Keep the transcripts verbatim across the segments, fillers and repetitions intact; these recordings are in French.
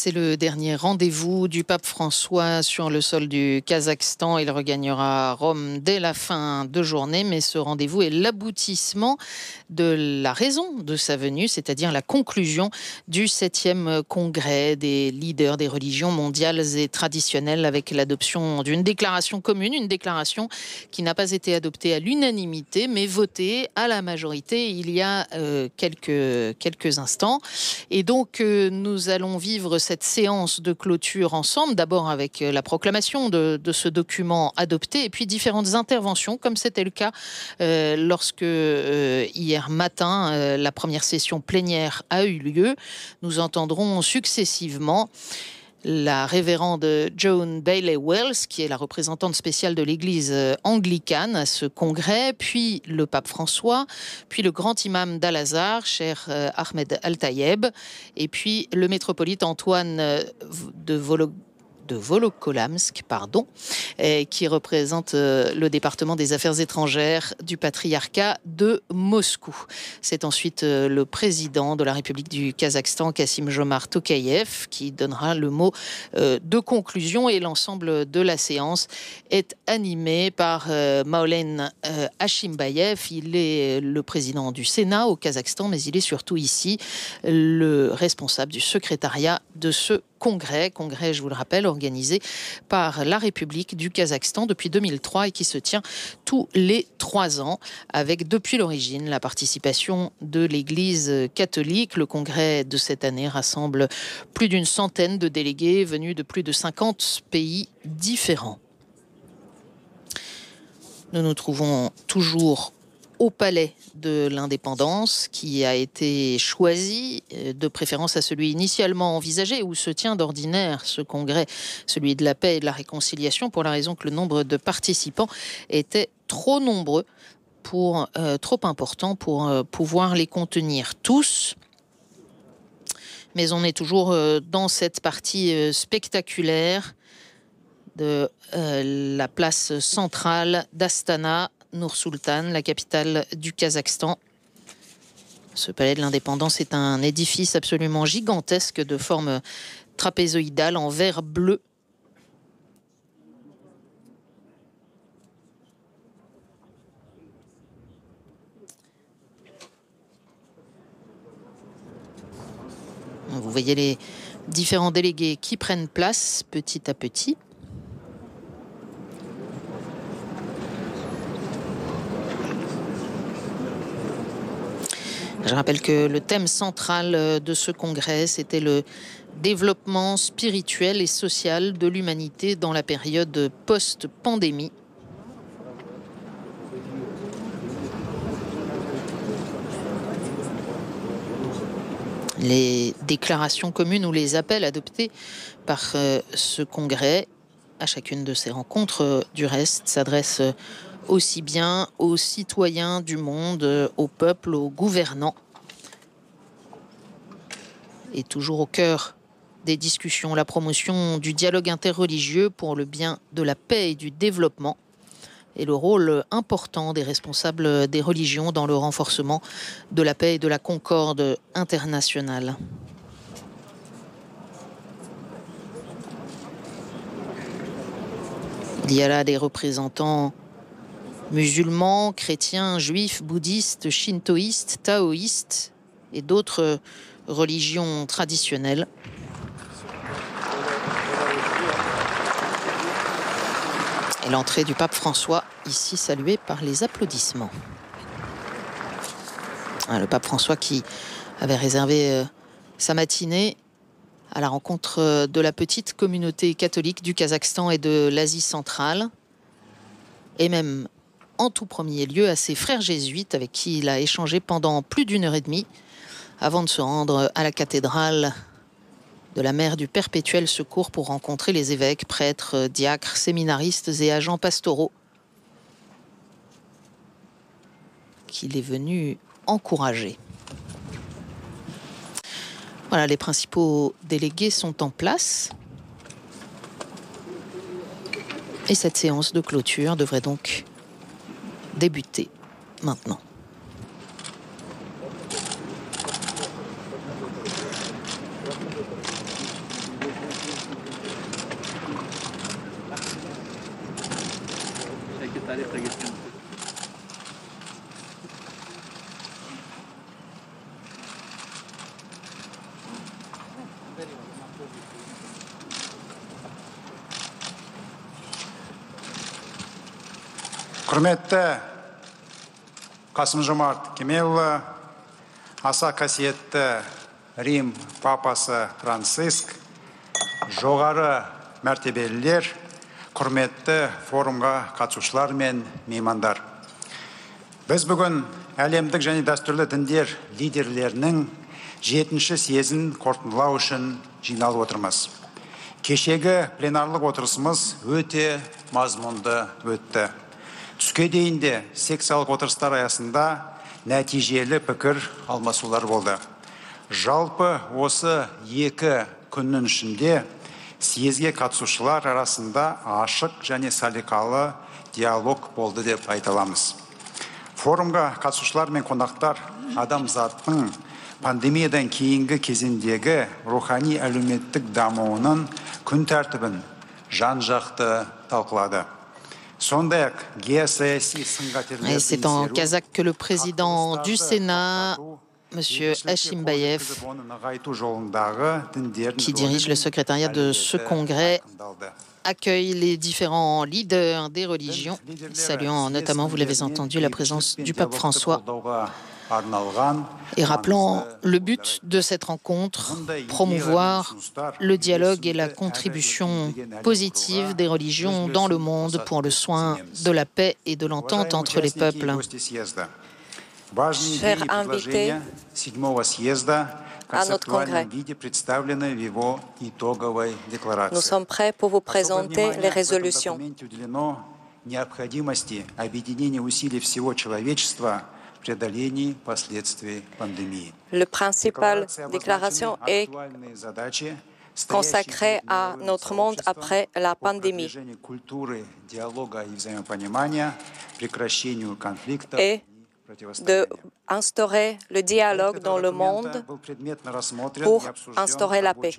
C'est le dernier rendez-vous du pape François sur le sol du Kazakhstan. Il regagnera Rome dès la fin de journée, mais ce rendez-vous est l'aboutissement de la raison de sa venue, c'est-à-dire la conclusion du septième congrès des leaders des religions mondiales et traditionnelles avec l'adoption d'une déclaration commune, une déclaration qui n'a pas été adoptée à l'unanimité, mais votée à la majorité il y a euh, quelques, quelques instants. Et donc, euh, nous allons vivre cette séance de clôture ensemble, d'abord avec la proclamation de, de ce document adopté et puis différentes interventions, comme c'était le cas euh, lorsque euh, hier matin, euh, la première session plénière a eu lieu. Nous entendrons successivement la révérende Joan Bailey-Wells, qui est la représentante spéciale de l'Église anglicane à ce congrès, puis le pape François, puis le grand imam d'Al-Azhar, cher Ahmed Al-Tayeb, et puis le métropolite Antoine de Vologda. de Volokolamsk, pardon, eh, qui représente euh, le département des affaires étrangères du patriarcat de Moscou. C'est ensuite euh, le président de la République du Kazakhstan, Kassym-Jomart Tokayev, qui donnera le mot euh, de conclusion, et l'ensemble de la séance est animé par euh, Maoulen euh, Hashimbayev. Il est le président du Sénat au Kazakhstan, mais il est surtout ici le responsable du secrétariat de ce congrès, congrès, je vous le rappelle, organisé par la République du Kazakhstan depuis deux mille trois et qui se tient tous les trois ans avec, depuis l'origine, la participation de l'Église catholique. Le congrès de cette année rassemble plus d'une centaine de délégués venus de plus de cinquante pays différents. Nous nous trouvons toujours au Palais de l'Indépendance, qui a été choisi, de préférence à celui initialement envisagé, où se tient d'ordinaire ce congrès, celui de la paix et de la réconciliation, pour la raison que le nombre de participants était trop nombreux, pour, euh, trop important pour euh, pouvoir les contenir tous. Mais on est toujours euh, dans cette partie euh, spectaculaire de euh, la place centrale d'Astana, Nur-Sultan, la capitale du Kazakhstan. Ce palais de l'Indépendance est un édifice absolument gigantesque de forme trapézoïdale en verre bleu. Vous voyez les différents délégués qui prennent place petit à petit. Je rappelle que le thème central de ce congrès, c'était le développement spirituel et social de l'humanité dans la période post-pandémie. Les déclarations communes ou les appels adoptés par ce congrès, à chacune de ces rencontres, du reste, s'adressent aussi bien aux citoyens du monde, au peuple, aux gouvernants. Et toujours au cœur des discussions, la promotion du dialogue interreligieux pour le bien de la paix et du développement, et le rôle important des responsables des religions dans le renforcement de la paix et de la concorde internationale. Il y a là des représentants musulmans, chrétiens, juifs, bouddhistes, shintoïstes, taoïstes et d'autres religions traditionnelles. Et l'entrée du pape François, ici saluée par les applaudissements. Le pape François qui avait réservé sa matinée à la rencontre de la petite communauté catholique du Kazakhstan et de l'Asie centrale, et même en tout premier lieu à ses frères jésuites avec qui il a échangé pendant plus d'une heure et demie avant de se rendre à la cathédrale de la Mère du Perpétuel Secours pour rencontrer les évêques, prêtres, diacres, séminaristes et agents pastoraux qu'il est venu encourager. Voilà, les principaux délégués sont en place. Et cette séance de clôture devrait donc débuter maintenant. Құрметті Қасым-Жомарт Кемелұлы, аса қасиетті Рим папасы Франциск, жоғары мәртебелілер, құрметті форумға қатысушылар мен меймандар. Біз бүгін әлемдік және дәстүрлі діндер лидерлерінің жетінші съезін қорытындылау үшін жиналып отырмыз. Кешегі пленарлық отырысымыз өте мазмұнды өтті. Түске дейін де секциялық отырыстар аясында нәтижелі пікір алмасулар болды. Жалпы осы екі күннің ішінде съезге қатысушылар арасында ашық және салиқалы диалог болды деп айта аламыз. Форумға қатысушылар мен қонақтар адамзаттың пандемиядан кейінгі кезеңдегі рухани әлеуметтік дамуының күн тәртібін жан-жақты талқылады. C'est en kazakh que le président du Sénat, M. Hashimbayev, qui dirige le secrétariat de ce congrès, accueille les différents leaders des religions, saluant notamment, vous l'avez entendu, la présence du pape François, et rappelant le but de cette rencontre, promouvoir le dialogue et la contribution positive des religions dans le monde pour le soin de la paix et de l'entente entre les peuples. Chers invités à notre congrès, nous sommes prêts pour vous présenter les résolutions. La principale déclaration est consacrée à notre monde après la pandémie et d'instaurer le dialogue dans le monde pour instaurer la paix.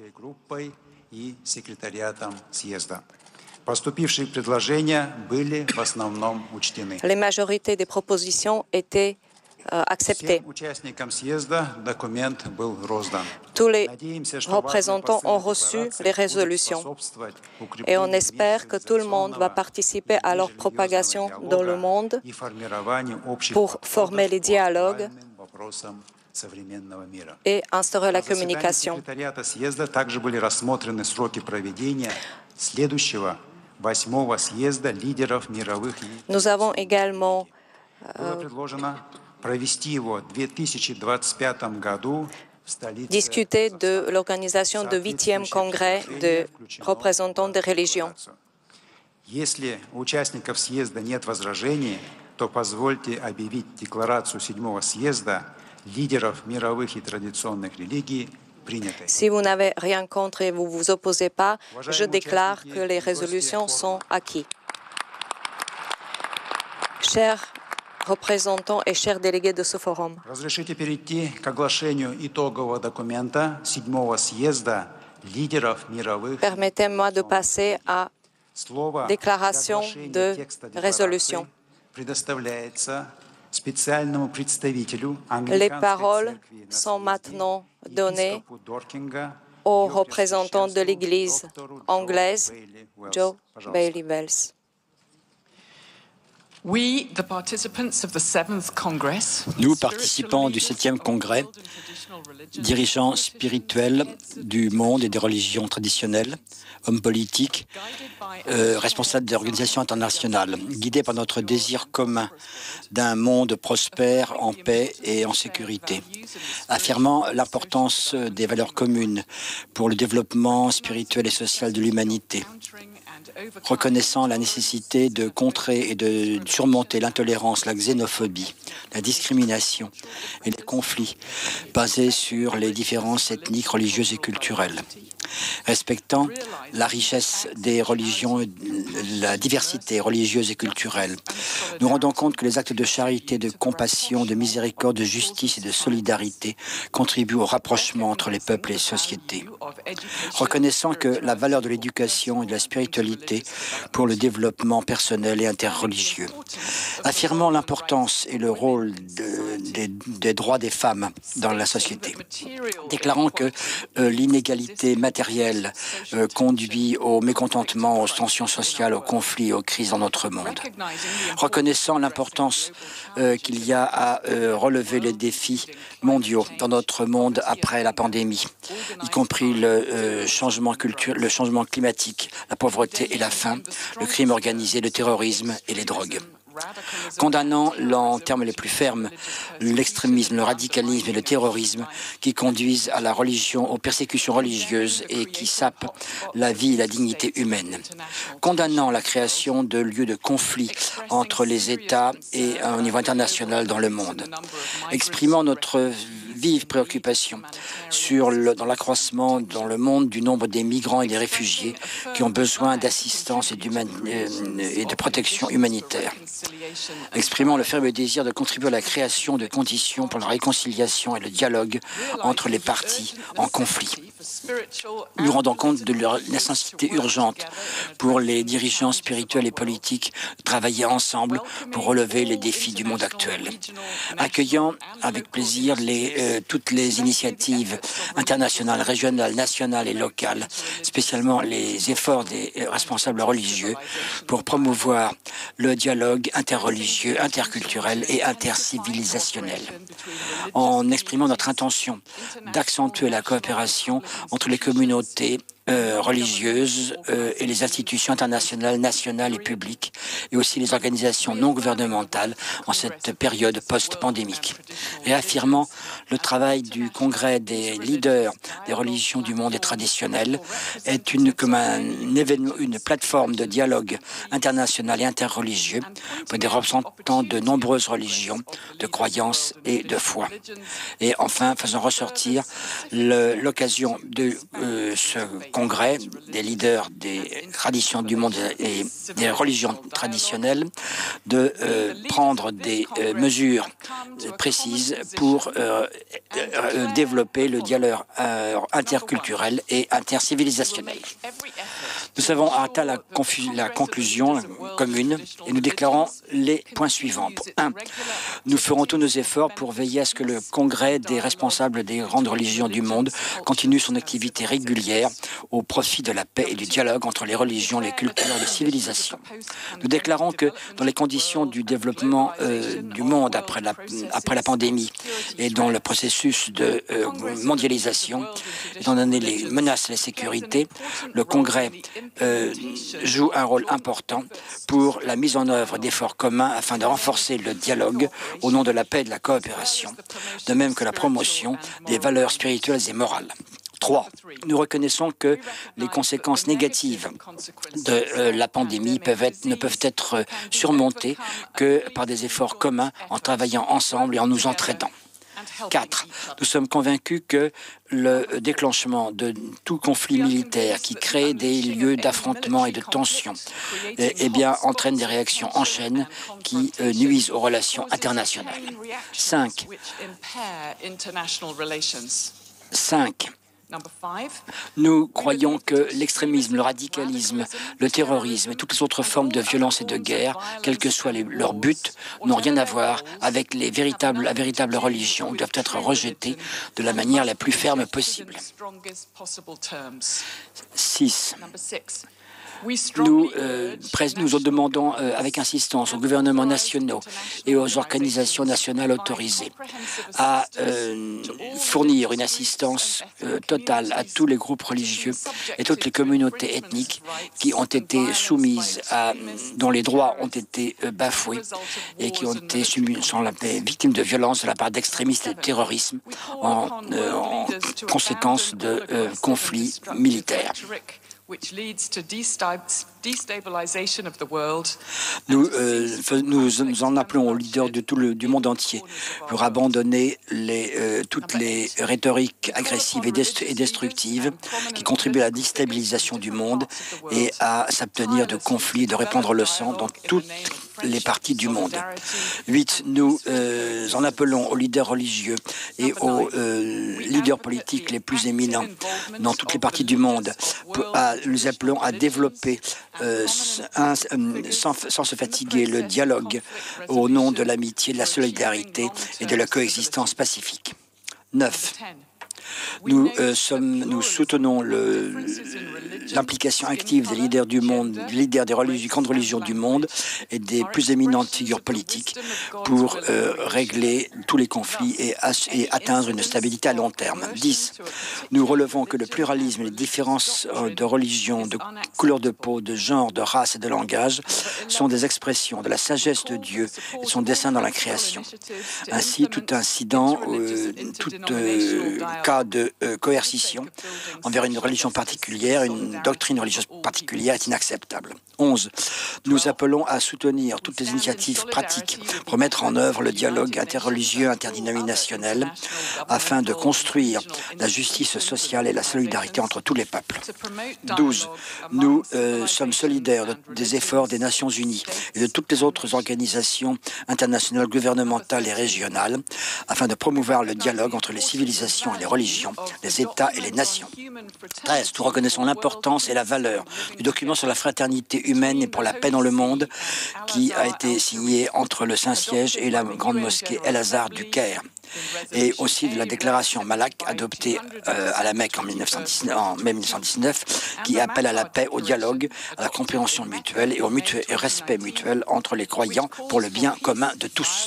Les majorités des propositions étaient euh, acceptées. Tous les représentants ont reçu les résolutions et on espère que tout le monde va participer à leur propagation dans le monde pour former les dialogues et instaurer la communication. Nous avons également euh, discuté de l'organisation du huitième congrès de représentants des religions. Если у участников съезда нет возражений, то позвольте объявить декларацию седьмого съезда лидеров мировых и традиционных религий. Si vous n'avez rien contre et vous ne vous opposez pas, je déclare que les résolutions sont acquises. Chers représentants et chers délégués de ce forum, разрешите перейти к оглашению итогового документа седьмого съезда лидеров мировых. Permettez-moi de passer à déclaration de résolution. Les paroles sont maintenant données aux représentants de l'Église anglaise, Joe Bailey-Wells. Nous, participants du septième congrès, dirigeants spirituels du monde et des religions traditionnelles, hommes politiques, euh, responsables des organisations internationales, guidés par notre désir commun d'un monde prospère, en paix et en sécurité, affirmant l'importance des valeurs communes pour le développement spirituel et social de l'humanité, reconnaissant la nécessité de contrer et de surmonter l'intolérance, la xénophobie, la discrimination et les conflits basés sur les différences ethniques, religieuses et culturelles. Respectant la richesse des religions, la diversité religieuse et culturelle, nous rendons compte que les actes de charité, de compassion, de miséricorde, de justice et de solidarité contribuent au rapprochement entre les peuples et les sociétés. Reconnaissant que la valeur de l'éducation et de la spiritualité pour le développement personnel et interreligieux. Affirmant l'importance et le rôle de, de, des droits des femmes dans la société. Déclarant que euh, l'inégalité matérielle matériel euh, conduit au mécontentement, aux tensions sociales, aux conflits, aux crises dans notre monde. Reconnaissant l'importance euh, qu'il y a à euh, relever les défis mondiaux dans notre monde après la pandémie, y compris le, euh, changement culturel, le changement climatique, la pauvreté et la faim, le crime organisé, le terrorisme et les drogues. Condamnant en termes les plus fermes l'extrémisme, le radicalisme et le terrorisme qui conduisent à la religion, aux persécutions religieuses et qui sapent la vie et la dignité humaine. Condamnant la création de lieux de conflit entre les États et au niveau international dans le monde. Exprimant notre vive préoccupation sur le, dans l'accroissement dans le monde du nombre des migrants et des réfugiés qui ont besoin d'assistance et, et de protection humanitaire. Exprimant le ferme désir de contribuer à la création de conditions pour la réconciliation et le dialogue entre les parties en conflit. Nous rendons compte de la nécessité urgente pour les dirigeants spirituels et politiques de travailler ensemble pour relever les défis du monde actuel. Accueillant avec plaisir les, euh, toutes les initiatives internationales, régionales, nationales et locales, spécialement les efforts des responsables religieux pour promouvoir le dialogue interreligieux, interculturel et intercivilisationnel, en exprimant notre intention d'accentuer la coopération entre les communautés Euh, religieuses euh, et les institutions internationales, nationales et publiques, et aussi les organisations non gouvernementales en cette période post-pandémique. Réaffirmant le travail du Congrès des leaders des religions du monde et traditionnelles est une, comme un événement, une plateforme de dialogue international et interreligieux pour des représentants de nombreuses religions, de croyances et de foi. Et enfin, faisant ressortir l'occasion de euh, ce congrès des leaders des traditions du monde et des religions traditionnelles de euh, prendre des euh, mesures précises pour euh, euh, développer le dialogue euh, interculturel et intercivilisationnel. Nous avons atteint la, la conclusion commune et nous déclarons les points suivants. un. Nous ferons tous nos efforts pour veiller à ce que le congrès des responsables des grandes religions du monde continue son activité régulière au profit de la paix et du dialogue entre les religions, les cultures et les civilisations. Nous déclarons que dans les conditions du développement euh, du monde après la, après la pandémie et dans le processus de euh, mondialisation, étant donné les menaces et la sécurité, le Congrès euh, joue un rôle important pour la mise en œuvre d'efforts communs afin de renforcer le dialogue au nom de la paix et de la coopération, de même que la promotion des valeurs spirituelles et morales. Trois, nous reconnaissons que les conséquences négatives de euh, la pandémie peuvent être, ne peuvent être euh, surmontées que par des efforts communs en travaillant ensemble et en nous entraidant. Quatre, nous sommes convaincus que le déclenchement de tout conflit militaire qui crée des lieux d'affrontement et de tension eh, eh bien, entraîne des réactions en chaîne qui euh, nuisent aux relations internationales. Cinq. Cinq. Nous croyons que l'extrémisme, le radicalisme, le terrorisme et toutes les autres formes de violence et de guerre, quel que soit les, leur but, n'ont rien à voir avec les véritables, la véritable religion, doivent être rejetées de la manière la plus ferme possible. Six. Nous, euh, nous demandons euh, avec insistance aux gouvernements nationaux et aux organisations nationales autorisées à euh, fournir une assistance euh, totale à tous les groupes religieux et toutes les communautés ethniques qui ont été soumises à, dont les droits ont été euh, bafoués et qui ont été soumis, sont la, victimes de violences de la part d'extrémistes et de terrorisme en, euh, en conséquence de euh, conflits militaires. Nous, euh, nous, nous en appelons aux leaders de tout le, du monde entier pour abandonner les, euh, toutes les rhétoriques agressives et, dest et destructives qui contribuent à la déstabilisation du monde et à s'abstenir de conflits, de répandre le sang dans toutes les parties du monde. Huit, nous euh, en appelons aux leaders religieux et aux euh, leaders politiques les plus éminents dans toutes les parties du monde. Pour, à, nous appelons à développer euh, un, sans, sans se fatiguer le dialogue au nom de l'amitié, de la solidarité et de la coexistence pacifique. Neuf. Nous, euh, sommes, nous soutenons l'implication active des leaders du monde, des leaders des religions, grandes religions du monde et des plus éminentes figures politiques pour euh, régler tous les conflits et, et atteindre une stabilité à long terme. dix. Nous relevons que le pluralisme et les différences de religion, de couleur de peau, de genre, de race et de langage sont des expressions de la sagesse de Dieu et de son dessein dans la création. Ainsi, tout incident, euh, tout euh, cas de euh, coercition envers une religion particulière, une doctrine religieuse particulière est inacceptable. onze. Nous appelons à soutenir toutes les initiatives pratiques pour mettre en œuvre le dialogue interreligieux, interdénominationnel, afin de construire la justice sociale et la solidarité entre tous les peuples. douze. Nous euh, sommes solidaires de, des efforts des Nations Unies et de toutes les autres organisations internationales, gouvernementales et régionales afin de promouvoir le dialogue entre les civilisations et les religions, les États et les nations. treize. Nous reconnaissons l'importance et la valeur du document sur la fraternité humaine et pour la paix dans le monde qui a été signé entre le Saint-Siège et la grande mosquée El-Azhar du Caire, et aussi de la déclaration Malak adoptée euh, à la Mecque en, mille neuf cent dix-neuf, en mai mille neuf cent dix-neuf, qui appelle à la paix, au dialogue, à la compréhension mutuelle et au mutuel, et respect mutuel entre les croyants pour le bien commun de tous.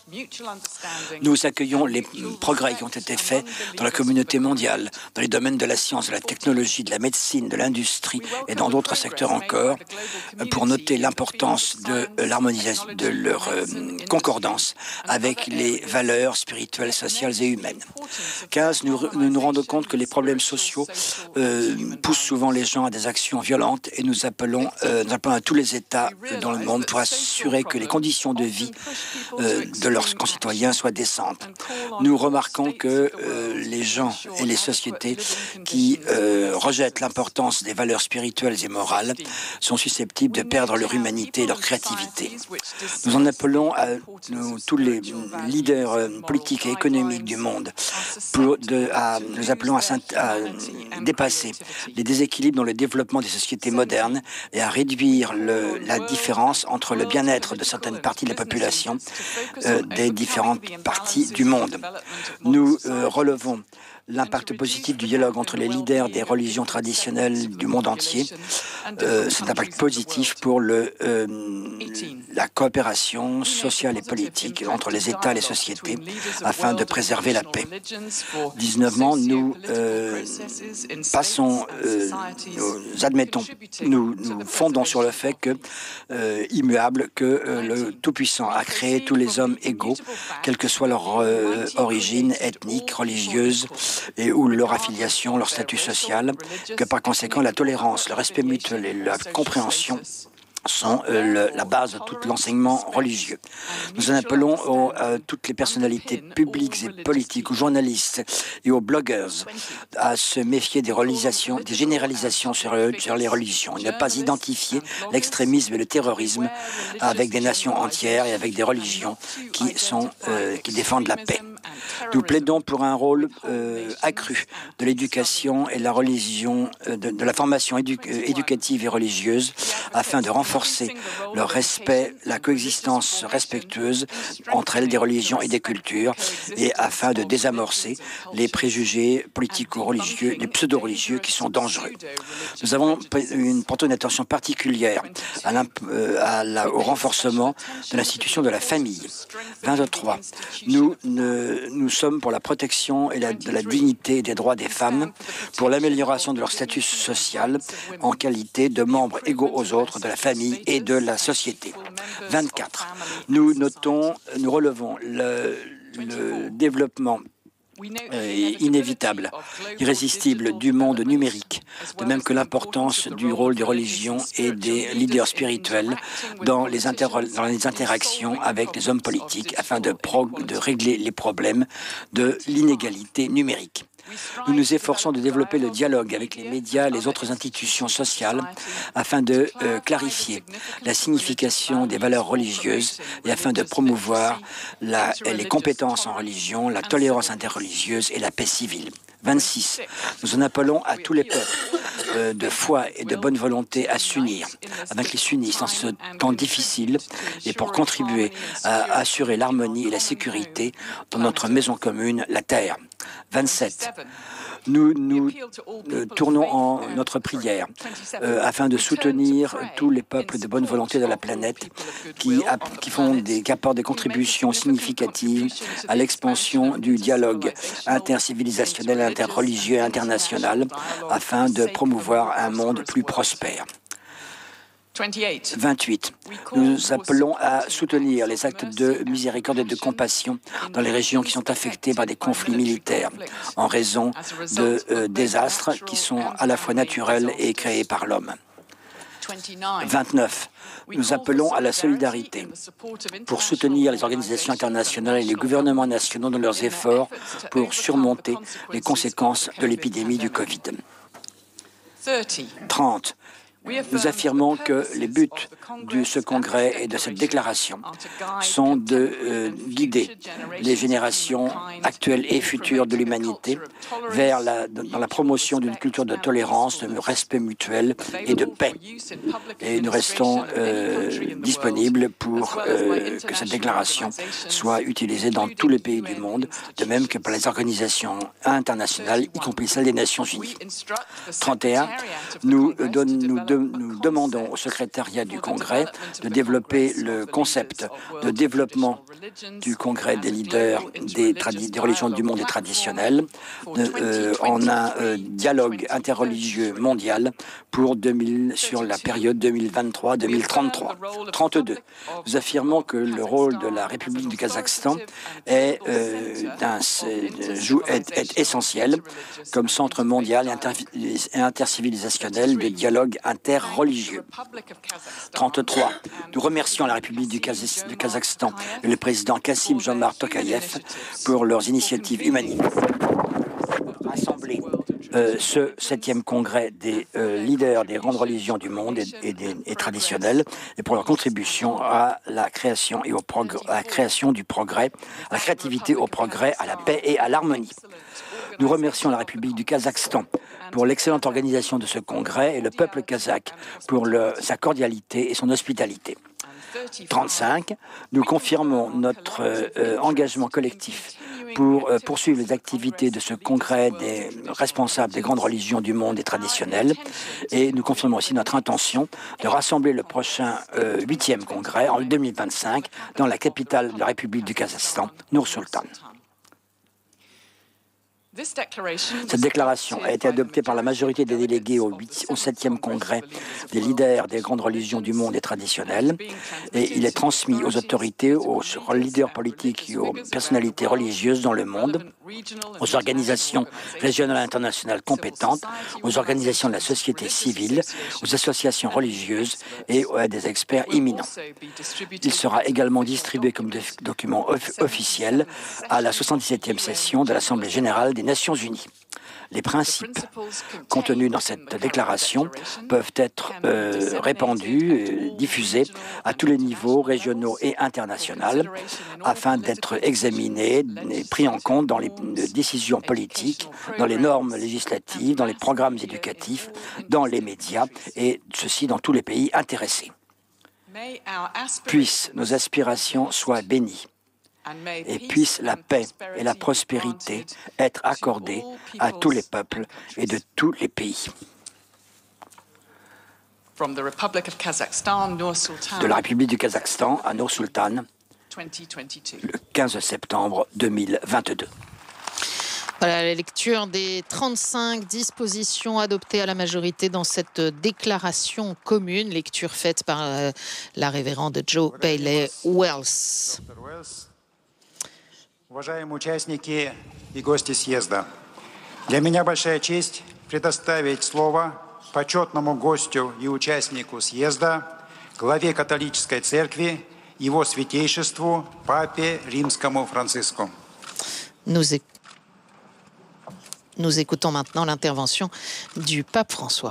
Nous accueillons les progrès qui ont été faits dans la communauté mondiale, dans les domaines de la science, de la technologie, de la médecine, de l'industrie et dans d'autres secteurs encore, pour noter l'importance de l'harmonisation, de leur euh, concordance avec les valeurs spirituelles, sociales et humaines. quinze. Nous nous, nous rendons compte que les problèmes sociaux euh, poussent souvent les gens à des actions violentes et nous appelons, euh, nous appelons à tous les États dans le monde pour assurer que les conditions de vie euh, de leurs concitoyens soient décentes. Nous remarquons que euh, les gens et les sociétés qui euh, rejettent l'importance des valeurs spirituelles et morales sont susceptibles de perdre leur humanité et leur créativité. Nous en appelons à nous, tous les leaders euh, politiques et économiques du monde. Pour de, à, nous appelons à, à dépasser les déséquilibres dans le développement des sociétés modernes et à réduire le, la différence entre le bien-être de certaines parties de la population euh, des différentes parties du monde. Nous euh, relevons l'impact positif du dialogue entre les leaders des religions traditionnelles du monde entier. Euh, cet impact positif pour le, euh, la coopération sociale et politique entre les États et les sociétés afin de préserver la paix. dix-neuvièmement, nous euh, passons, euh, nous admettons, nous, nous fondons sur le fait que, euh, immuable, que euh, le Tout-Puissant a créé tous les hommes égaux, quelle que soit leur euh, origine ethnique, religieuse, et ou leur affiliation, leur statut social, que par conséquent la tolérance, le respect mutuel et la compréhension sont euh, le, la base de tout l'enseignement religieux. Nous en appelons aux, à toutes les personnalités publiques et politiques, aux journalistes et aux blogueurs à se méfier des, des généralisations sur, sur les religions, et ne pas identifier l'extrémisme et le terrorisme avec des nations entières et avec des religions qui, sont, euh, qui défendent la paix. Nous plaidons pour un rôle euh, accru de l'éducation et de la religion, euh, de, de la formation édu éducative et religieuse afin de renforcer le respect, la coexistence respectueuse entre elles des religions et des cultures et afin de désamorcer les préjugés politico-religieux, les pseudo-religieux qui sont dangereux. Nous avons une, porté une attention particulière à euh, à la, au renforcement de l'institution de la famille. vingt-trois. Nous, ne, nous sommes pour la protection et la, de la dignité et des droits des femmes, pour l'amélioration de leur statut social en qualité de membres égaux aux autres de la famille et de la société. vingt-quatre. Nous notons, nous relevons le, le développement Euh, inévitable, irrésistible du monde numérique, de même que l'importance du rôle des religions et des leaders spirituels dans les, dans les interactions avec les hommes politiques afin de, de régler les problèmes de l'inégalité numérique. Nous nous efforçons de développer le dialogue avec les médias et les autres institutions sociales afin de euh, clarifier la signification des valeurs religieuses et afin de promouvoir la, les compétences en religion, la tolérance interreligieuse et la paix civile. vingt-six. Nous en appelons à tous les peuples euh, de foi et de bonne volonté à s'unir avec les sunnistes en ce temps difficile et pour contribuer à assurer l'harmonie et la sécurité dans notre maison commune, la Terre. vingt-sept. Nous nous euh, tournons en notre prière euh, afin de soutenir tous les peuples de bonne volonté de la planète qui, qui, font des, qui apportent des contributions significatives à l'expansion du dialogue intercivilisationnel, interreligieux et international afin de promouvoir un monde plus prospère. vingt-huit. Nous appelons à soutenir les actes de miséricorde et de compassion dans les régions qui sont affectées par des conflits militaires en raison de euh, désastres qui sont à la fois naturels et créés par l'homme. vingt-neuf. Nous appelons à la solidarité pour soutenir les organisations internationales et les gouvernements nationaux dans leurs efforts pour surmonter les conséquences de l'épidémie du Covid. trente. Nous affirmons que les buts de ce congrès et de cette déclaration sont de euh, guider les générations actuelles et futures de l'humanité vers la, dans la promotion d'une culture de tolérance, de respect mutuel et de paix. Et nous restons euh, disponibles pour euh, que cette déclaration soit utilisée dans tous les pays du monde, de même que par les organisations internationales, y compris celles des Nations Unies. trente et un. Nous, euh, donne, nous de, Nous demandons au secrétariat du Congrès de développer le concept de développement du Congrès des leaders des, des religions du monde et traditionnelles de, euh, en un euh, dialogue interreligieux mondial pour deux mille, sur la période deux mille vingt-trois deux mille trente-trois. trente-deux. Nous affirmons que le rôle de la République du Kazakhstan est, euh, est, est essentiel comme centre mondial et, inter, et intercivilisationnel de dialogue interreligieux. trente-trois. Nous remercions la République du, Kaz du Kazakhstan et le président Kassym-Jomart Tokayev pour leurs initiatives humanitaires. Rassembler euh, ce septième congrès des euh, leaders des grandes religions du monde et, et, des, et traditionnelles et pour leur contribution à la création et au à la création du progrès, à la créativité, au progrès, à la paix et à l'harmonie. Nous remercions la République du Kazakhstan pour l'excellente organisation de ce congrès et le peuple kazakh pour le, sa cordialité et son hospitalité. trente-cinq. Nous confirmons notre euh, engagement collectif pour euh, poursuivre les activités de ce congrès des responsables des grandes religions du monde et traditionnelles. Et nous confirmons aussi notre intention de rassembler le prochain euh, huitième congrès en deux mille vingt-cinq dans la capitale de la République du Kazakhstan, Nur-Sultan. Cette déclaration a été adoptée par la majorité des délégués au, au septième congrès des leaders des grandes religions du monde et traditionnelles et il est transmis aux autorités, aux leaders politiques et aux personnalités religieuses dans le monde, aux organisations régionales et internationales compétentes, aux organisations de la société civile, aux associations religieuses et à des experts imminents. Il sera également distribué comme document off officiel à la soixante-dix-septième session de l'Assemblée générale des Nations Unies. Les principes contenus dans cette déclaration peuvent être euh, répandus, euh, diffusés à tous les niveaux régionaux et internationaux afin d'être examinés et pris en compte dans les décisions politiques, dans les normes législatives, dans les programmes éducatifs, dans les médias et ceci dans tous les pays intéressés. Puissent nos aspirations soient bénies. Et puisse la paix et la prospérité être accordées à tous les peuples et de tous les pays. De la République du Kazakhstan à Nur-Sultan, le quinze septembre deux mille vingt-deux. Voilà la lecture des trente-cinq dispositions adoptées à la majorité dans cette déclaration commune, lecture faite par euh, la révérende Joe Bailey Wells. Уважаемые участники и гости съезда, для меня большая честь предоставить слово почетному гостю и участнику съезда, главе католической церкви, его святейшеству, папе римскому Франциску. Nous, éc... Nous écoutons maintenant l'intervention du pape François.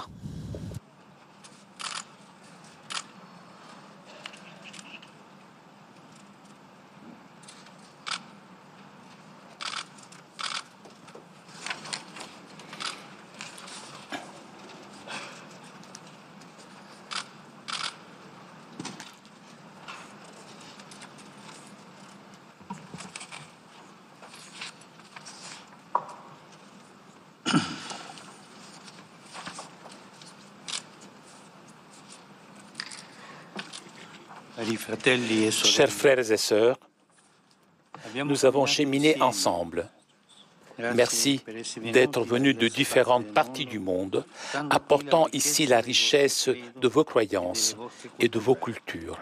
Chers frères et sœurs, nous avons cheminé ensemble. Merci d'être venus de différentes parties du monde, apportant ici la richesse de vos croyances et de vos cultures.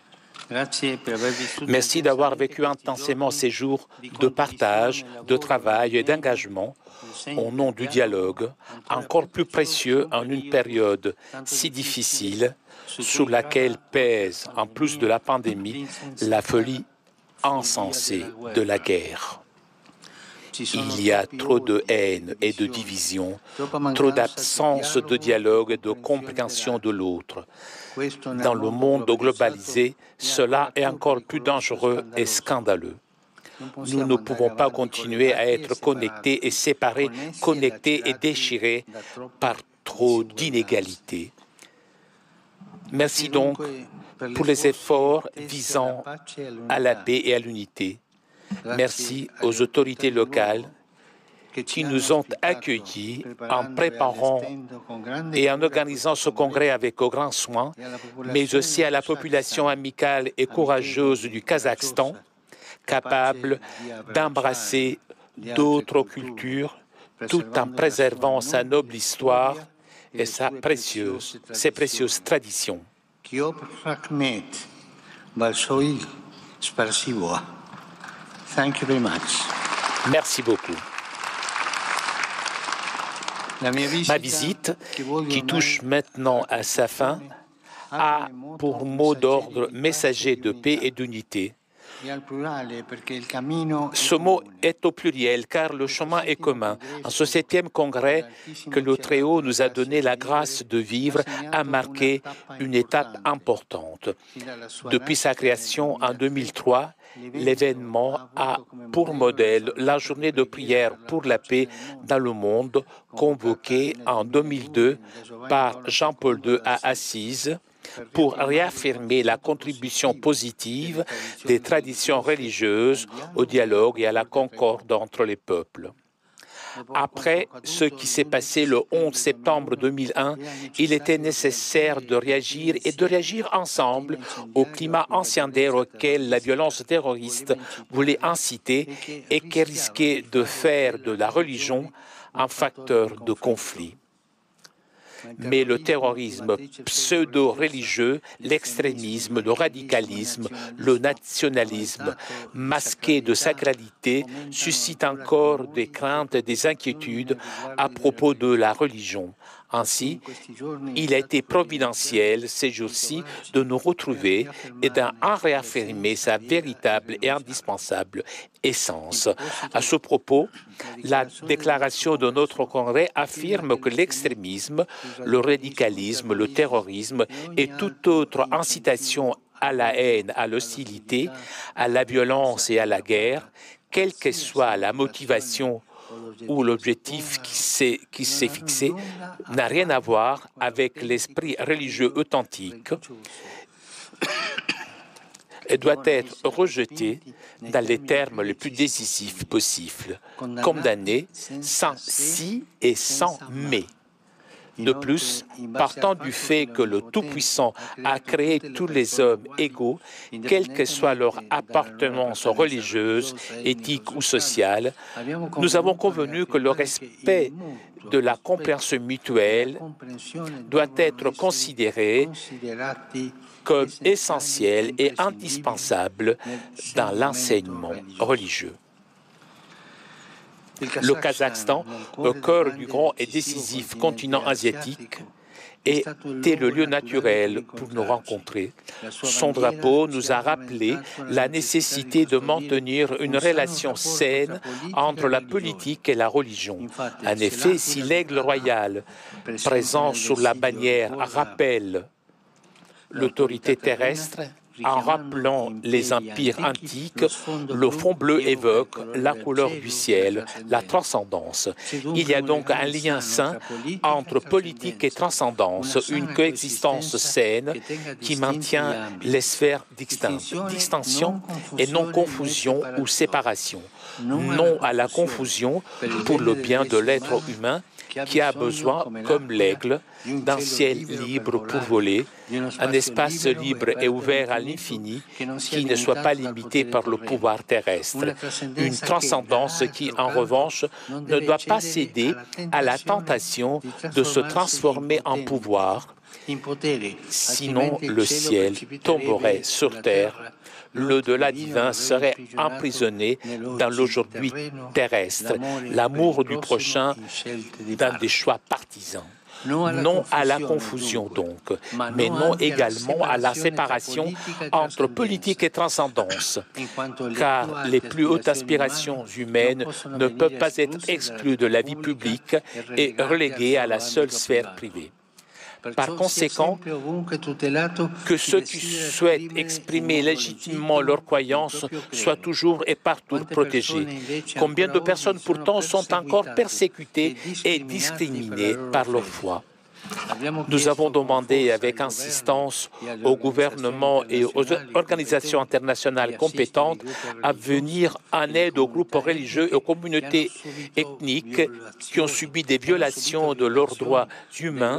Merci d'avoir vécu intensément ces jours de partage, de travail et d'engagement au nom du dialogue, encore plus précieux en une période si difficile sous laquelle pèse, en plus de la pandémie, la folie insensée de la guerre. Il y a trop de haine et de division, trop d'absence de dialogue et de compréhension de l'autre. Dans le monde globalisé, cela est encore plus dangereux et scandaleux. Nous ne pouvons pas continuer à être connectés et séparés, connectés et déchirés par trop d'inégalités. Merci donc pour les efforts visant à la paix et à l'unité. Merci aux autorités locales qui nous ont accueillis en préparant et en organisant ce congrès avec grand soin, mais aussi à la population amicale et courageuse du Kazakhstan, capable d'embrasser d'autres cultures tout en préservant sa noble histoire et sa précieuse, ses précieuses traditions. Thank you very much. Merci beaucoup. Ma visite, qui touche maintenant à sa fin, a pour mot d'ordre messager de paix et d'unité. Ce mot est au pluriel car le chemin est commun. En ce septième congrès que le Très-Haut nous a donné la grâce de vivre a marqué une étape importante. Depuis sa création en deux mille trois, l'événement a pour modèle la journée de prière pour la paix dans le monde convoquée en deux mille deux par Jean-Paul deux à Assise pour réaffirmer la contribution positive des traditions religieuses au dialogue et à la concorde entre les peuples. Après ce qui s'est passé le onze septembre deux mille un, il était nécessaire de réagir et de réagir ensemble au climat incendiaire auquel la violence terroriste voulait inciter et qui risquait de faire de la religion un facteur de conflit. Mais le terrorisme pseudo-religieux, l'extrémisme, le radicalisme, le nationalisme, masqué de sacralité, suscitent encore des craintes et des inquiétudes à propos de la religion. Ainsi, il a été providentiel ces jours-ci de nous retrouver et d'en réaffirmer sa véritable et indispensable essence. À ce propos, la déclaration de notre congrès affirme que l'extrémisme, le radicalisme, le terrorisme et toute autre incitation à la haine, à l'hostilité, à la violence et à la guerre, quelle que soit la motivation ou l'objectif qui s'est fixé, n'a rien à voir avec l'esprit religieux authentique et doit être rejeté dans les termes les plus décisifs possibles, condamné sans si et sans mais. De plus, partant du fait que le Tout-Puissant a créé tous les hommes égaux, quelle que soit leur appartenance religieuse, éthique ou sociale, nous avons convenu que le respect de la compréhension mutuelle doit être considéré comme essentiel et indispensable dans l'enseignement religieux. Le Kazakhstan, au cœur du grand et décisif continent asiatique, était le lieu naturel pour nous rencontrer. Son drapeau nous a rappelé la nécessité de maintenir une relation saine entre la politique et la religion. En effet, si l'aigle royal, présent sous la bannière, rappelle l'autorité terrestre, en rappelant les empires antiques, le fond bleu évoque la couleur du ciel, la transcendance. Il y a donc un lien sain entre politique et transcendance, une coexistence saine qui maintient les sphères distinctes, distinction et non confusion ou séparation. non à la confusion pour le bien de l'être humain qui a besoin, comme l'aigle, d'un ciel libre pour voler, un espace libre et ouvert à l'infini qui ne soit pas limité par le pouvoir terrestre, une transcendance qui, en revanche, ne doit pas céder à la tentation de se transformer en pouvoir, sinon le ciel tomberait sur terre. L'au-delà divin serait emprisonné dans l'aujourd'hui terrestre, l'amour du prochain dans des choix partisans. Non à la confusion donc, mais non également à la séparation entre politique et transcendance, car les plus hautes aspirations humaines ne peuvent pas être exclues de la vie publique et reléguées à la seule sphère privée. Par conséquent, que ceux qui souhaitent exprimer légitimement leurs croyances soient toujours et partout protégés. Combien de personnes pourtant sont encore persécutées et discriminées par leur foi? Nous avons demandé avec insistance au gouvernement et aux organisations internationales compétentes à venir en aide aux groupes religieux et aux communautés ethniques qui ont subi des violations de leurs droits humains,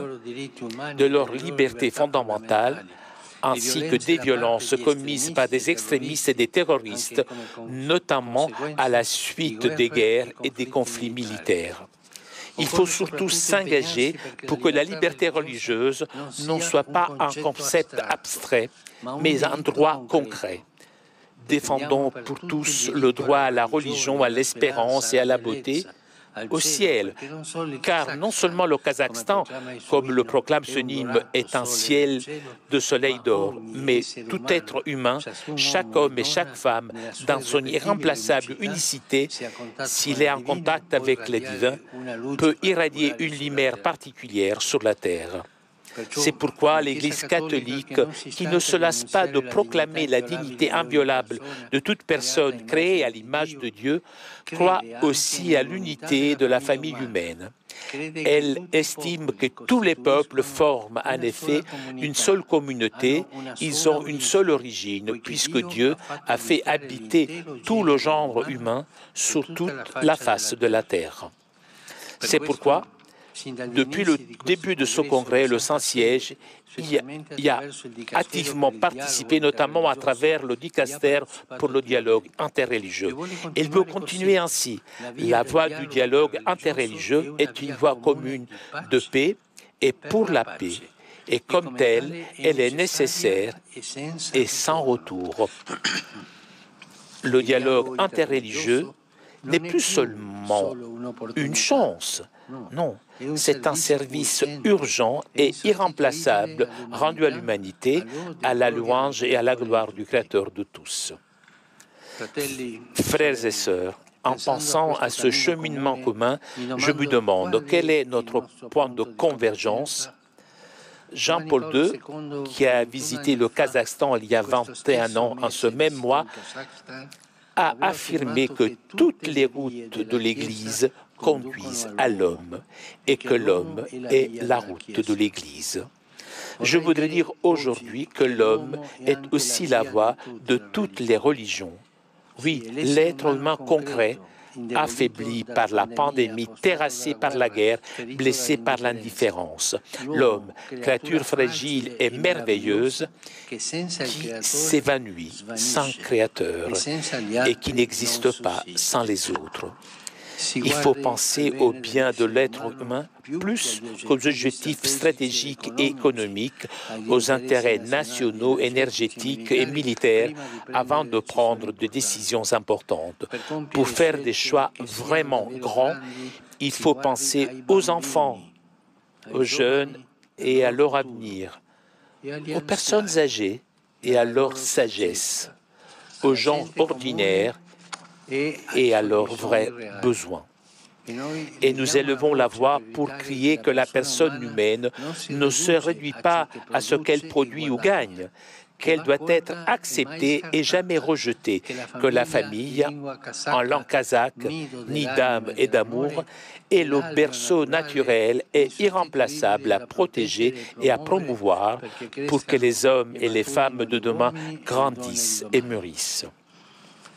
de leurs libertés fondamentales, ainsi que des violences commises par des extrémistes et des terroristes, notamment à la suite des guerres et des conflits militaires. Il faut surtout s'engager pour que la liberté religieuse ne soit pas un concept abstrait, mais un droit concret. Défendons pour tous le droit à la religion, à l'espérance et à la beauté, au ciel, car non seulement le Kazakhstan, comme le proclame ce hymne, est un ciel de soleil d'or, mais tout être humain, chaque homme et chaque femme, dans son irremplaçable unicité, s'il est en contact avec les divins, peut irradier une lumière particulière sur la terre. C'est pourquoi l'Église catholique, qui ne se lasse pas de proclamer la dignité inviolable de toute personne créée à l'image de Dieu, croit aussi à l'unité de la famille humaine. Elle estime que tous les peuples forment en effet une seule communauté, ils ont une seule origine, puisque Dieu a fait habiter tout le genre humain sur toute la face de la terre. C'est pourquoi, depuis le début de ce congrès, le Saint-Siège y a, y a activement participé, notamment à travers le dicaster pour le dialogue interreligieux. Il veut continuer ainsi. La voie du dialogue interreligieux est une voie commune de paix et pour la paix. Et comme telle, elle est nécessaire et sans retour. Le dialogue interreligieux n'est plus seulement une chance. Non, c'est un service urgent et irremplaçable rendu à l'humanité, à la louange et à la gloire du Créateur de tous. Frères et sœurs, en pensant à ce cheminement commun, je me demande quel est notre point de convergence. Jean-Paul deux, qui a visité le Kazakhstan il y a vingt et un ans, en ce même mois, a affirmé que toutes les routes de l'Église conduisent à l'homme et que l'homme est la route de l'Église. Je voudrais dire aujourd'hui que l'homme est aussi la voie de toutes les religions. Oui, l'être humain concret, affaibli par la pandémie, terrassé par la guerre, blessé par l'indifférence. L'homme, créature fragile et merveilleuse, qui s'évanouit sans créateur et qui n'existe pas sans les autres. Il faut penser au bien de l'être humain plus qu'aux objectifs stratégiques et économiques, aux intérêts nationaux, énergétiques et militaires avant de prendre des décisions importantes. Pour faire des choix vraiment grands, il faut penser aux enfants, aux jeunes et à leur avenir, aux personnes âgées et à leur sagesse, aux gens ordinaires et à leurs vrais besoins. Et nous élevons la voix pour crier que la personne humaine ne se réduit pas à ce qu'elle produit ou gagne, qu'elle doit être acceptée et jamais rejetée, que la famille, en langue kazakh, ni d'âme et d'amour, est le berceau naturel et irremplaçable à protéger et à promouvoir pour que les hommes et les femmes de demain grandissent et mûrissent.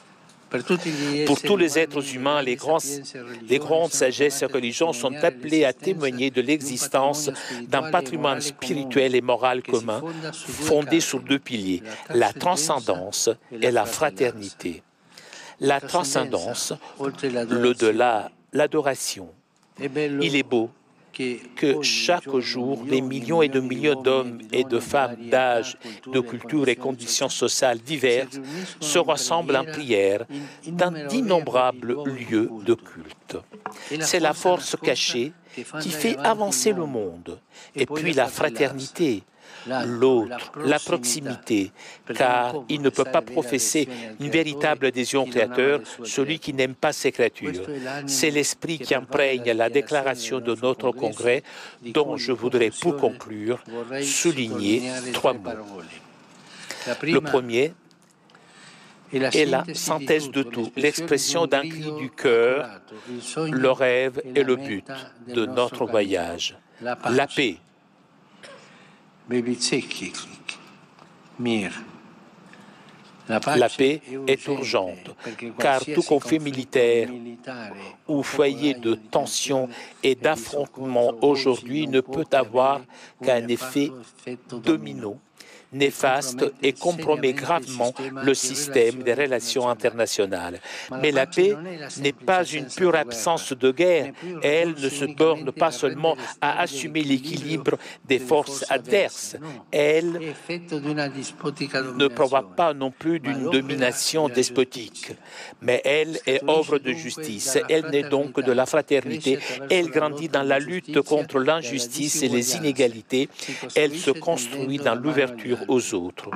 Pour tous les êtres humains, les, grands, les grandes sagesses et religions sont appelées à témoigner de l'existence d'un patrimoine spirituel et moral commun fondé sur deux piliers, la transcendance et la fraternité. La transcendance, l'au-delà, l'adoration. Il est beau que chaque jour, des millions et de millions d'hommes et de femmes d'âge, de cultures et conditions sociales diverses se rassemblent en prière dans d'innombrables lieux de culte. C'est la force cachée qui fait avancer le monde. Et puis la fraternité, l'autre, la proximité, car il ne peut pas professer une véritable adhésion au Créateur, celui qui n'aime pas ses créatures. C'est l'esprit qui imprègne la déclaration de notre congrès, dont je voudrais, pour conclure, souligner trois mots. Le premier est la synthèse de tout, l'expression d'un cri du cœur, le rêve et le but de notre voyage. La paix. La paix est urgente, car tout conflit militaire ou foyer de tension et d'affrontement aujourd'hui ne peut avoir qu'un effet domino néfaste et compromet gravement le système des relations internationales. Mais la paix n'est pas une pure absence de guerre. Elle ne se borne pas seulement à assumer l'équilibre des forces adverses. Elle ne provoque pas non plus d'une domination despotique. Mais elle est œuvre de justice. Elle naît donc de la fraternité. Elle grandit dans la lutte contre l'injustice et les inégalités. Elle se construit dans l'ouverture aux autres.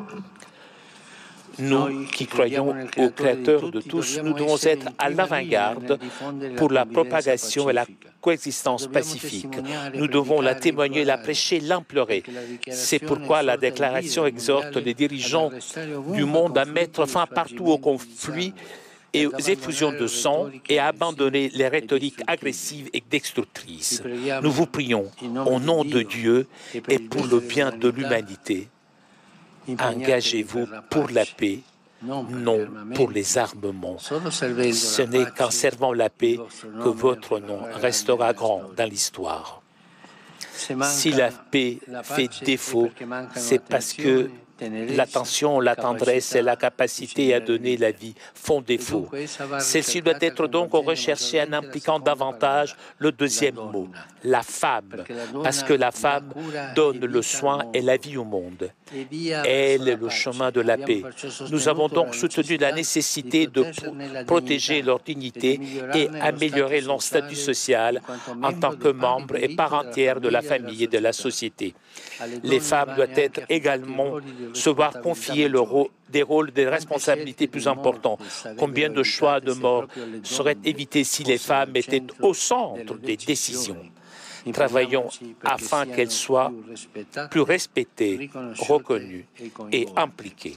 Nous qui croyons au Créateur de tous, nous devons être à l'avant-garde pour la propagation et la coexistence pacifique. Nous devons la témoigner, la prêcher, l'implorer. C'est pourquoi la déclaration exhorte les dirigeants du monde à mettre fin partout aux conflits et aux effusions de sang et à abandonner les rhétoriques agressives et destructrices. Nous vous prions au nom de Dieu et pour le bien de l'humanité. Engagez-vous pour la paix, non pour les armements. Ce n'est qu'en servant la paix que votre nom restera grand dans l'histoire. Si la paix fait défaut, c'est parce que l'attention, la tendresse et la capacité à donner la vie font défaut. Celle-ci doit être donc recherchée en impliquant davantage le deuxième mot, la femme, parce que la femme donne le soin et la vie au monde. Elle est le chemin de la paix. Nous avons donc soutenu la nécessité de pro protéger leur dignité et améliorer leur statut social en tant que membres et part entière de la famille et de la société. Les femmes doivent être également se voir confier le rôle, des rôles, des responsabilités plus importants. Combien de choix de mort seraient évités si les femmes étaient au centre des décisions? Travaillons afin qu'elles soient plus respectées, reconnues et impliquées.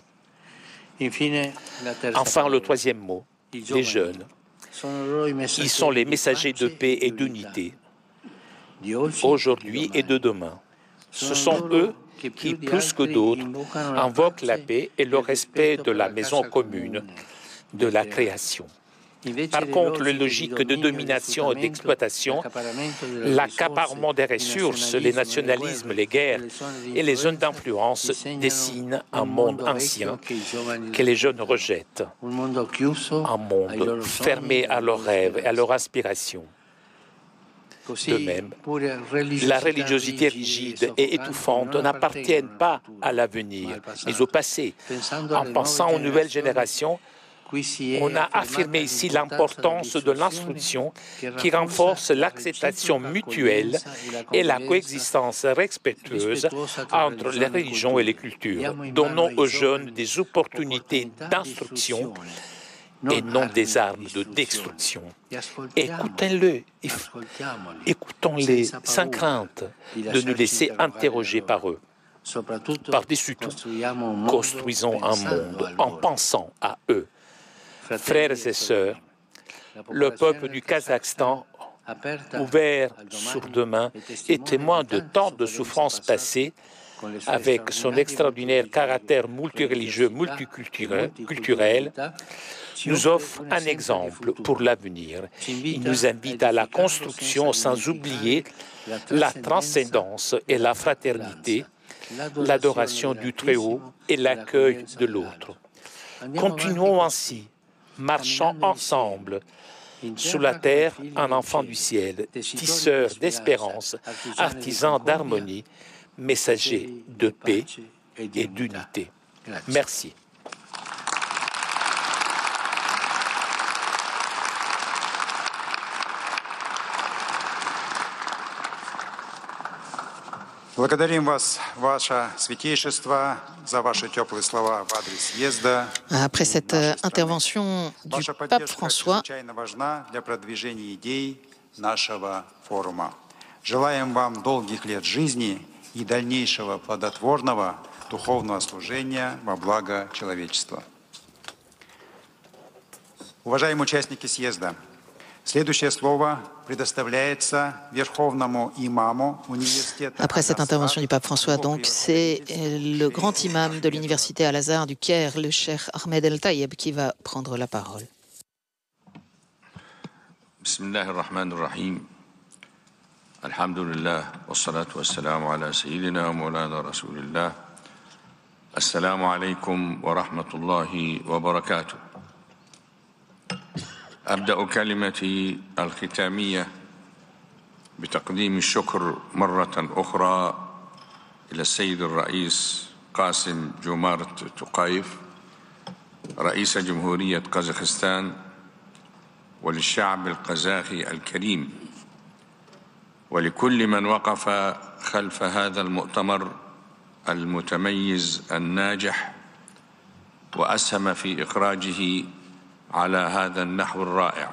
Enfin, le troisième mot, les jeunes. Ils sont les messagers de paix et d'unité, aujourd'hui et de demain. Ce sont eux qui, plus que d'autres, invoquent la paix et le respect de la maison commune, de la création. Par contre, les logiques de domination et d'exploitation, l'accaparement des ressources, les nationalismes, les guerres et les zones d'influence dessinent un monde ancien que les jeunes rejettent, un monde fermé à leurs rêves et à leurs aspirations. De même, la religiosité rigide et étouffante n'appartiennent pas à l'avenir, mais au passé. En pensant aux nouvelles générations, on a affirmé ici l'importance de l'instruction qui renforce l'acceptation mutuelle et la coexistence respectueuse entre les religions et les cultures. Donnons aux jeunes des opportunités d'instruction et non des armes de destruction. Écoutez-le, écoutons-les sans crainte de nous laisser interroger par eux. Par-dessus tout, construisons un monde en pensant à eux. Frères et sœurs, le peuple du Kazakhstan, ouvert sur demain et témoin de tant de souffrances passées, avec son extraordinaire caractère multireligieux, multiculturel, nous offre un exemple pour l'avenir. Il nous invite à la construction sans oublier la transcendance et la fraternité, l'adoration du Très-Haut et l'accueil de l'autre. Continuons ainsi, marchant ensemble sous la terre, un enfant du ciel, tisseur d'espérance, artisan d'harmonie, messager de paix et d'unité. Merci. Благодарим вас, ваше святейшество, за ваши теплые слова в адрес съезда. Après cette intervention du pape François, чрезвычайно важна для продвижения идей нашего форума. Желаем вам долгих лет жизни и дальнейшего плодотворного духовного служения во благо человечества. Уважаемые участники съезда, следующее слово предоставляется верховному имаму университета. Après cette intervention du pape François, donc, c'est le grand imam de l'université Al-Azhar du Caire, le cheikh Ahmed El-Tayeb, qui va prendre la parole. Bismillah ar-Rahman ar-Rahim. Alhamdulillah, wassalatu wassalamu ala sayyidina wa maulana rasulillah. Assalamu alaikum wa rahmatullahi wa barakatuh. أبدأ كلمتي الختامية بتقديم الشكر مرة أخرى إلى السيد الرئيس قاسم جومارت توقايف رئيس جمهورية قزاقستان وللشعب القزاقي الكريم ولكل من وقف خلف هذا المؤتمر المتميز الناجح وأسهم في إخراجه على هذا النحو الرائع.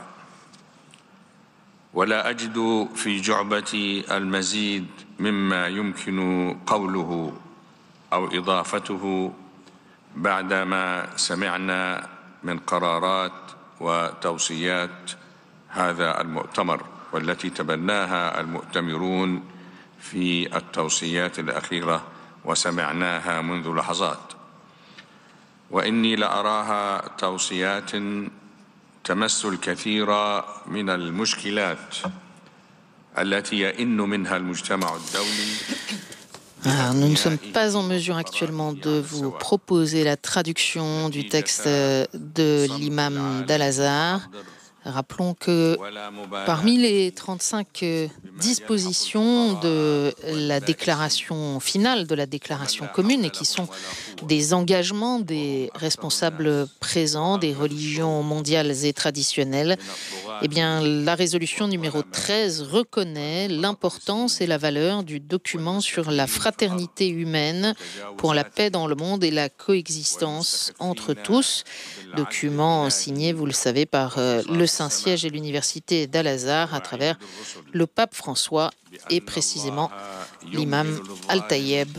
ولا أجد في جعبتي المزيد مما يمكن قوله أو إضافته بعدما سمعنا من قرارات وتوصيات هذا المؤتمر والتي تبناها المؤتمرون في التوصيات الأخيرة وسمعناها منذ لحظات. وإني لأراها توصيات تمس الكثير من المشكلات التي يئن منها المجتمع الدولي. Alors, nous ne sommes pas en mesure actuellement de vous proposer la traduction du texte de l'imam d'Al-Azhar. Rappelons que parmi les trente-cinq dispositions de la déclaration finale, de la déclaration commune, et qui sont des engagements des responsables présents des religions mondiales et traditionnelles, eh bien, la résolution numéro treize reconnaît l'importance et la valeur du document sur la fraternité humaine pour la paix dans le monde et la coexistence entre tous. Document signé, vous le savez, par le Saint-Siège et l'université d'Al-Azhar à travers le pape François et précisément l'imam Al-Tayeb.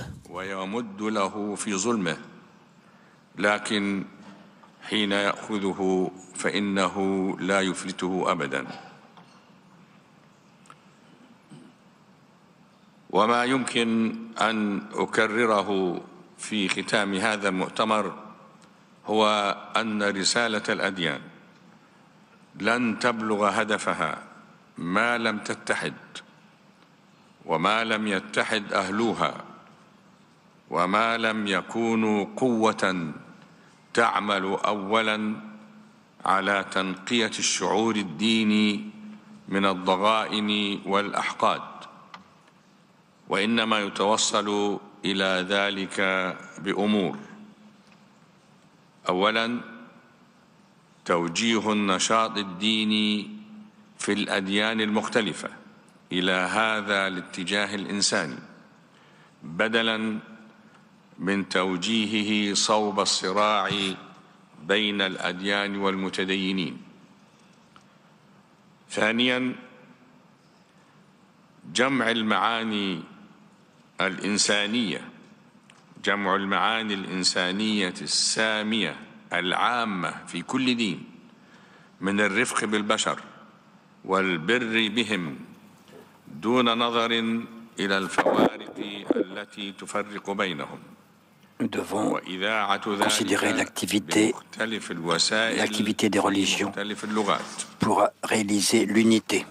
حين يأخذه فإنه لا يفلته أبدا. وما يمكن أن أكرره في ختام هذا المؤتمر هو أن رسالة الأديان لن تبلغ هدفها ما لم تتحد وما لم يتحد أهلوها وما لم يكونوا قوة تعمل أولاً على تنقية الشعور الديني من الضغائن والأحقاد، وإنما يتوصل إلى ذلك بأمور: أولاً توجيه النشاط الديني في الأديان المختلفة إلى هذا الاتجاه الإنساني بدلاً من توجيهه صوب الصراع بين الأديان والمتدينين. ثانياً جمع المعاني الإنسانية جمع المعاني الإنسانية السامية العامة في كل دين من الرفق بالبشر والبر بهم دون نظر Nous devons considérer l'activité, l'activité des religions pour réaliser l'unité.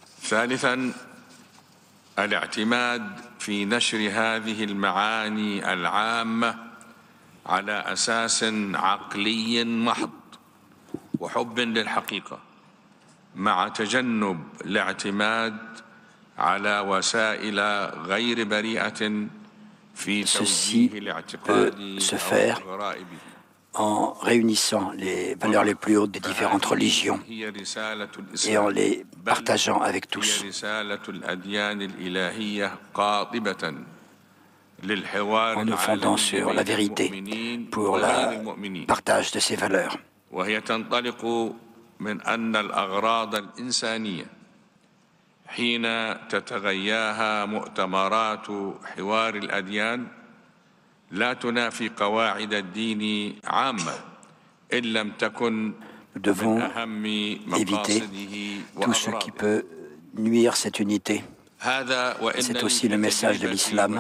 الاعتماد في نشر هذه المعاني العامة على أساس عقلي محض وحب للحقيقة مع تجنب الاعتماد على وسائل غير بريئة في توجيه الاعتقاد أو الغرائب en réunissant les valeurs les plus hautes des différentes religions et en les partageant avec tous. En nous fondant sur la vérité pour le partage de ces valeurs. لا تنافي قواعد الدين عامة إن لم تكن Nous devons éviter tout ce qui peut nuire cette unité. C'est aussi le message de l'islam.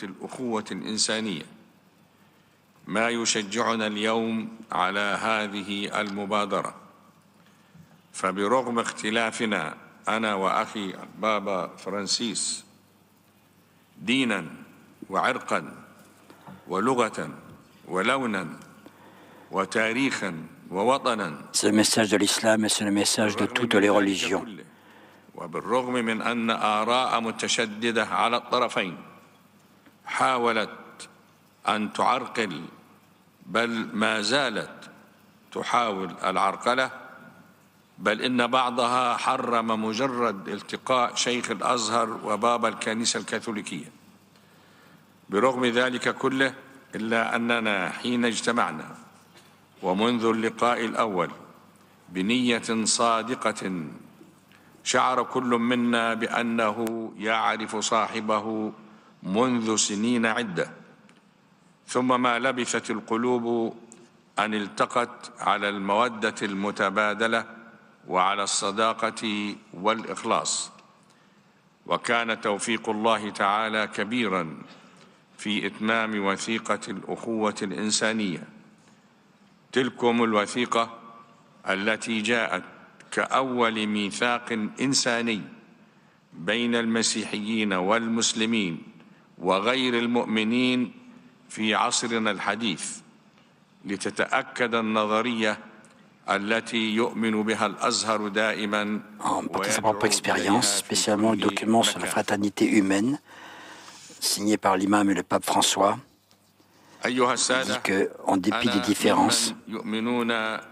ما يشجعنا اليوم على هذه المبادرة فبرغم اختلافنا أنا وأخي بابا فرانسيس دينا وعرقا ولغة ولونا وتاريخا ووطنا. C'est le message de l'islam et c'est le message de toutes les religions. وبالرغم من أن آراء متشددة على الطرفين حاولت أن تعرقل بل ما زالت تحاول العرقلة بل إن بعضها حرم مجرد التقاء شيخ الأزهر وبابا الكنيسة الكاثوليكية. برغم ذلك كله إلا أننا حين اجتمعنا ومنذ اللقاء الأول بنية صادقة شعر كل منا بأنه يعرف صاحبه منذ سنين عدة ثم ما لبثت القلوب أن التقت على المودة المتبادلة وعلى الصداقة والإخلاص وكان توفيق الله تعالى كبيرا في إتمام وثيقة الأخوة الإنسانية. تلكم الوثيقة التي جاءت كأول ميثاق إنساني بين المسيحيين والمسلمين وغير المؤمنين في عصرنا الحديث لتتأكد النظرية التي يؤمن بها الأزهر دائما. En partant de sa propre expérience, spécialement le document sur la fraternité humaine, signé par l'imam et le pape François, dit qu'en dépit des différences, nous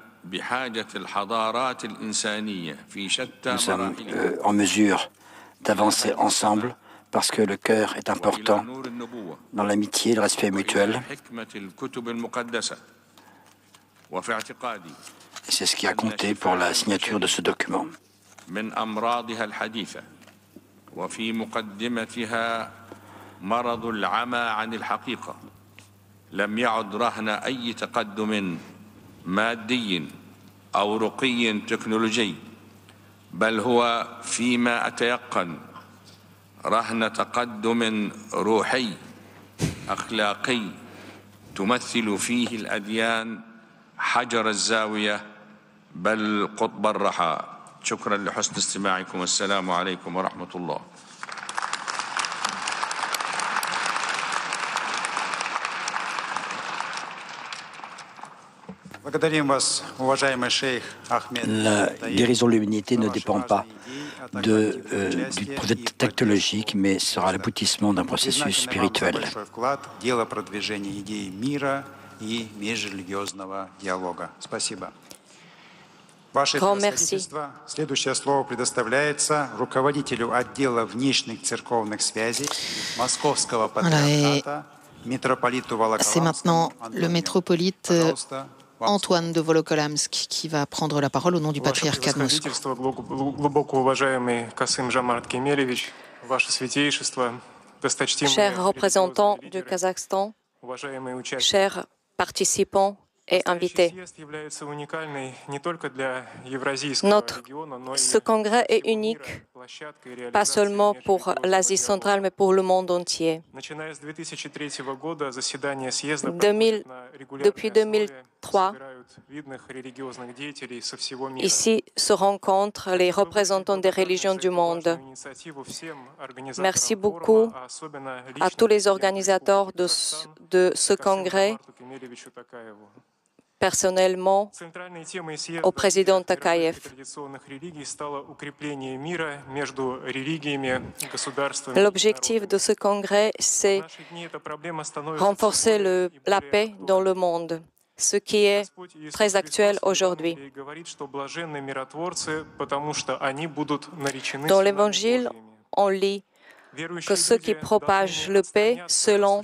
sommes euh, en mesure d'avancer ensemble parce que le cœur est important dans l'amitié et le respect mutuel. Et c'est ce qui a compté pour la signature de ce document. مرض العمى عن الحقيقة لم يعد رهن أي تقدم مادي أو رقي تكنولوجي بل هو فيما أتيقن رهن تقدم روحي أخلاقي تمثل فيه الأديان حجر الزاوية بل قطب الرحى. شكرا لحسن استماعكم والسلام عليكم ورحمة الله. La guérison de l'humanité ne dépend pas de, euh, du projet technologique, mais sera l'aboutissement d'un processus spirituel. Grand merci. Следующее слово предоставляется руководителю отдела внешних церковных связей Московского патриархата митрополиту Волоколамскому. C'est maintenant le métropolite Antoine de Volokolamsk qui va prendre la parole au nom du patriarcat de Moscou. Chers représentants du Kazakhstan, chers participants est invité. Notre, ce congrès est unique, pas seulement pour l'Asie centrale, mais pour le monde entier. deux mille, depuis deux mille trois, ici se rencontrent les représentants des religions du monde. Merci beaucoup à tous les organisateurs de ce, de ce congrès, personnellement au président Tokayev. L'objectif de ce congrès, c'est renforcer le, la paix dans le monde, ce qui est très actuel aujourd'hui. Dans l'Évangile, on lit que ceux qui propagent la paix selon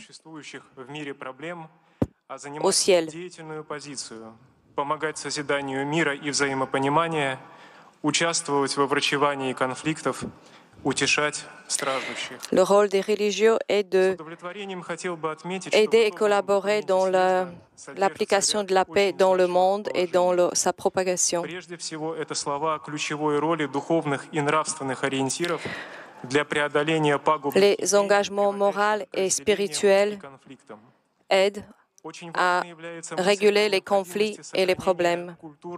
au ciel. Помогать созиданию мира и взаимопонимания, участвовать во врачевании конфликтов, утешать страждущих. Le rôle des religieux est de aider et collaborer dans l'application de la paix dans le monde et dans le, sa propagation. Прежде всего, это слова ключевой роли духовных и нравственных ориентиров для преодоления пагубных Les engagements moraux et spirituels aident à réguler les conflits et les problèmes.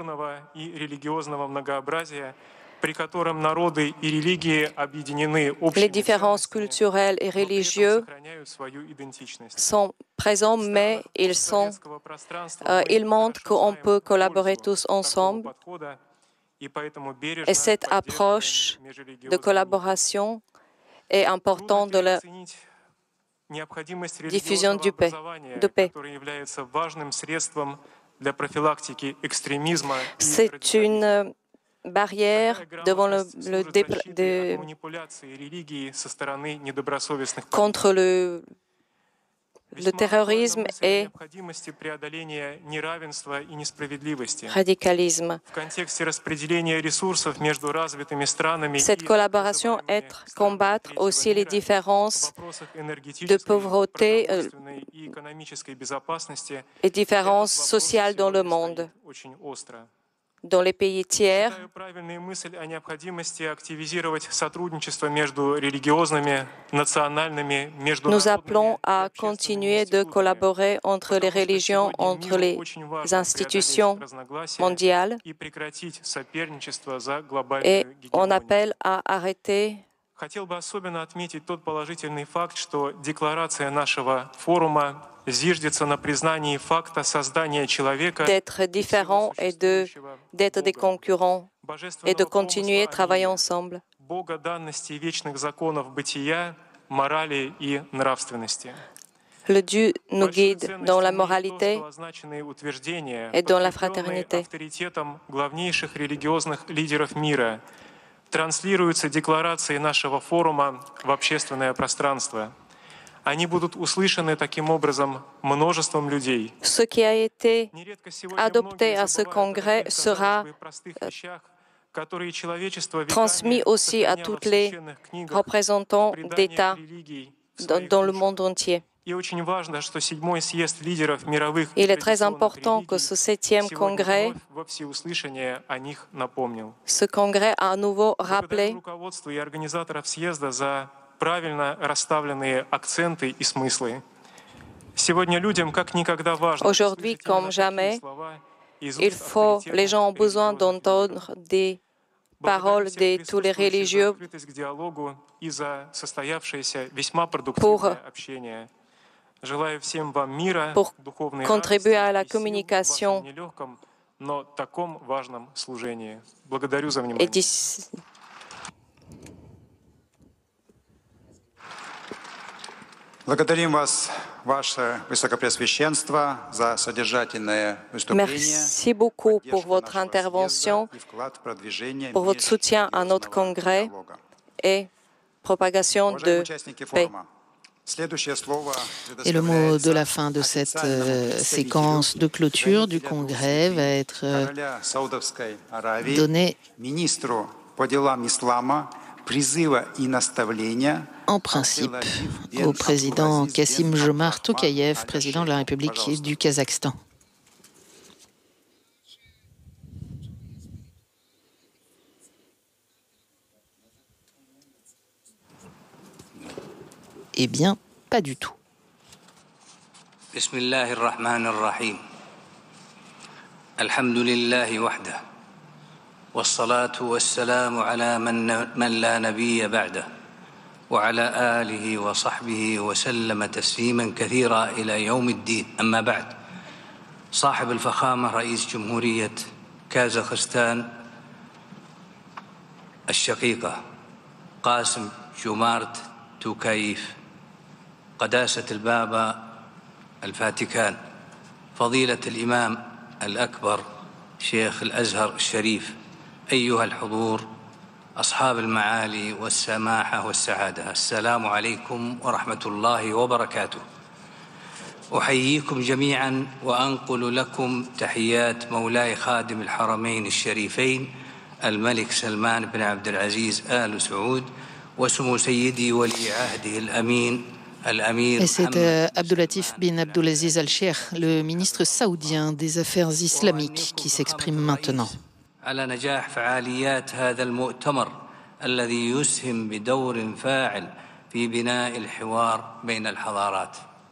Les différences culturelles et religieuses sont présentes, mais ils, sont, euh, ils montrent qu'on peut collaborer tous ensemble. Et cette approche de collaboration est importante de la diffusion du paix, de paix. C'est une barrière devant le, le de, contre le, le terrorisme et radicalisme. Cette collaboration aide à combattre aussi les différences de pauvreté et différences sociales dans le monde. Dans les pays tiers, nous appelons à continuer de collaborer entre les religions, entre les institutions mondiales, et on appelle à arrêter Хотел бы особенно отметить тот положительный факт, что декларация нашего форума зиждется на признании факта создания человека d'être différents et de, d'être des concurrents et de continuer à travailler ensemble. Богоданности вечных законов бытия, морали и нравственности. Le Dieu nous guide dans la moralité et dans la fraternité. Авторитетом главнейших религиозных лидеров мира транслируются декларации нашего форума в общественное пространство. Они будут услышаны таким образом множеством людей. Ce qui a été adopté à ce congrès sera transmis aussi à tous les représentants d'États dans, dans le monde entier. Il est très important que ce septième congrès, ce congrès a à nouveau rappelé aujourd'hui comme jamais, il faut, les gens ont besoin d'entendre des paroles de tous les religieux pour pour contribuer à la communication et d'ici. Благодарим вас, ваше Высокопреосвященство, за содержательное выступление. Merci beaucoup pour votre intervention, pour votre soutien à notre congrès et propagation de paix. Et le mot de la fin de cette euh, séquence de clôture du congrès va être euh, donné en principe au président Kassym-Jomart Tokayev, président de la République du Kazakhstan. Eh bien, pas du tout. Bismillahirrahmanirrahim. Alhamdulillahi wahda. Wassalatu wassalamu ala man la nabiyya ba'da. وعلى آله وصحبه وسلم تسليما كثيرا إلى يوم الدين. أما بعد، صاحب الفخامة رئيس جمهورية كازاخستان الشقيقة قاسم جومارت توكايف، قداسة البابا الفاتيكان، فضيلة الإمام الأكبر شيخ الأزهر الشريف، أيها الحضور، أصحاب المعالي والسماحة والسعادة، السلام عليكم ورحمة الله وبركاته. أحييكم جميعا وأنقل لكم تحيات مولاي خادم الحرمين الشريفين الملك سلمان بن عبد العزيز آل سعود وسمو سيدي ولي عهده الأمين الأمير. Et c'est euh, Abdulatif bin Abdulaziz Al-Sheikh, le ministre saoudien des Affaires islamiques, qui s'exprime maintenant. على نجاح فعاليات هذا المؤتمر الذي يسهم بدور فاعل في بناء الحوار بين الحضارات،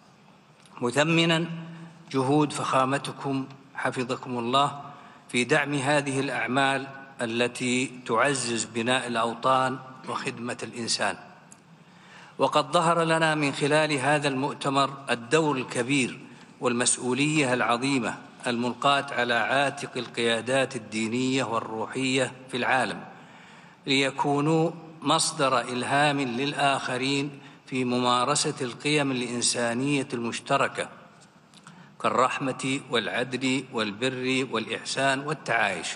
مثمنا جهود فخامتكم حفظكم الله في دعم هذه الأعمال التي تعزز بناء الأوطان وخدمة الإنسان. وقد ظهر لنا من خلال هذا المؤتمر الدور الكبير والمسؤولية العظيمة الملقاة على عاتق القيادات الدينية والروحية في العالم، ليكونوا مصدر إلهام للآخرين في ممارسة القيم الإنسانية المشتركة كالرحمة والعدل والبر والإحسان والتعايش،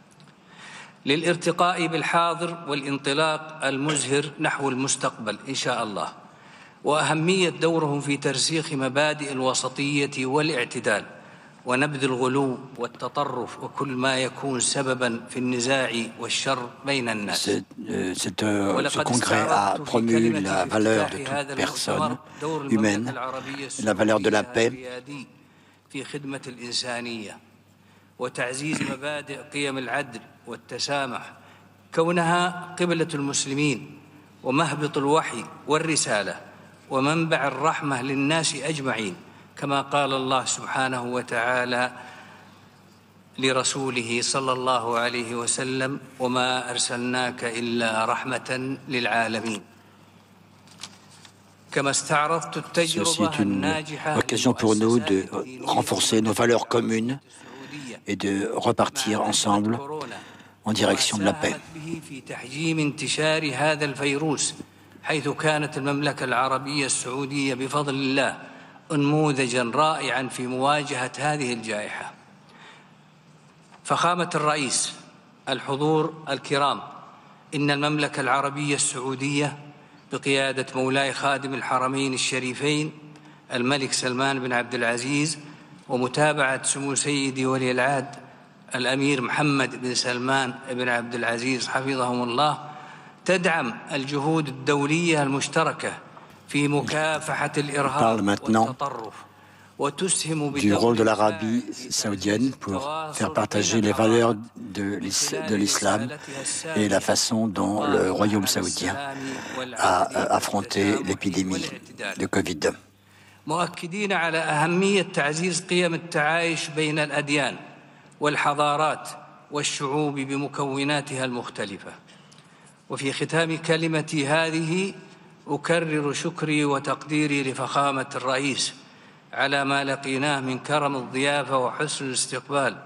للارتقاء بالحاضر والانطلاق المزهر نحو المستقبل إن شاء الله. وأهمية دورهم في ترسيخ مبادئ الوسطية والاعتدال ونبذ الغلو والتطرف وكل ما يكون سببا في النزاع والشر بين الناس. Cet, euh, ce congrès a promu la valeur de toute personne humaine, la valeur de la paix, في خدمة الإنسانية وتعزيز مبادئ قيم العدل والتسامح، كونها قبلة المسلمين ومهبط الوحي والرسالة ومنبع الرحمة للناس أجمعين، كما قال الله سبحانه وتعالى لرسوله صلى الله عليه وسلم: وما أرسلناك إلا رحمة للعالمين. كما استعرضت التجربة الناجحة. C'est aussi une occasion pour nous de renforcer nos valeurs communes et de repartir ensemble en direction de la paix. في تحجيم انتشار هذا الفيروس، حيث كانت المملكة العربية السعودية بفضل الله نموذجا رائعا في مواجهة هذه الجائحة. فخامة الرئيس، الحضور الكرام، إن المملكة العربية السعودية بقيادة مولاي خادم الحرمين الشريفين الملك سلمان بن عبد العزيز ومتابعة سمو سيدي ولي العهد الأمير محمد بن سلمان بن عبد العزيز حفظهم الله، تدعم الجهود الدولية المشتركة في مكافحة الإرهاب والتطرف وتسهم du rôle de l'Arabie saoudienne pour faire partager les valeurs de l'islam et la façon dont le royaume saoudien a affronté l'épidémie de Covid. مؤكدين على أهمية تعزيز قيم التعايش بين الأديان والحضارات والشعوب بمكوناتها المختلفة. وفي ختام كلمتي هذه أكرر شكري وتقديري لفخامة الرئيس على ما لقيناه من كرم الضيافة وحسن الاستقبال،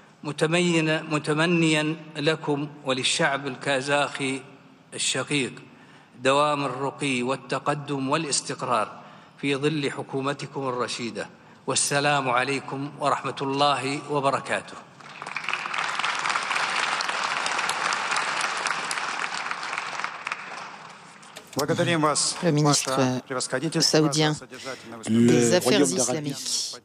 متمنيا لكم وللشعب الكازاخي الشقيق دوام الرقي والتقدم والاستقرار في ظل حكومتكم الرشيدة. والسلام عليكم ورحمة الله وبركاته. Le ministre saoudien des Affaires islamiques.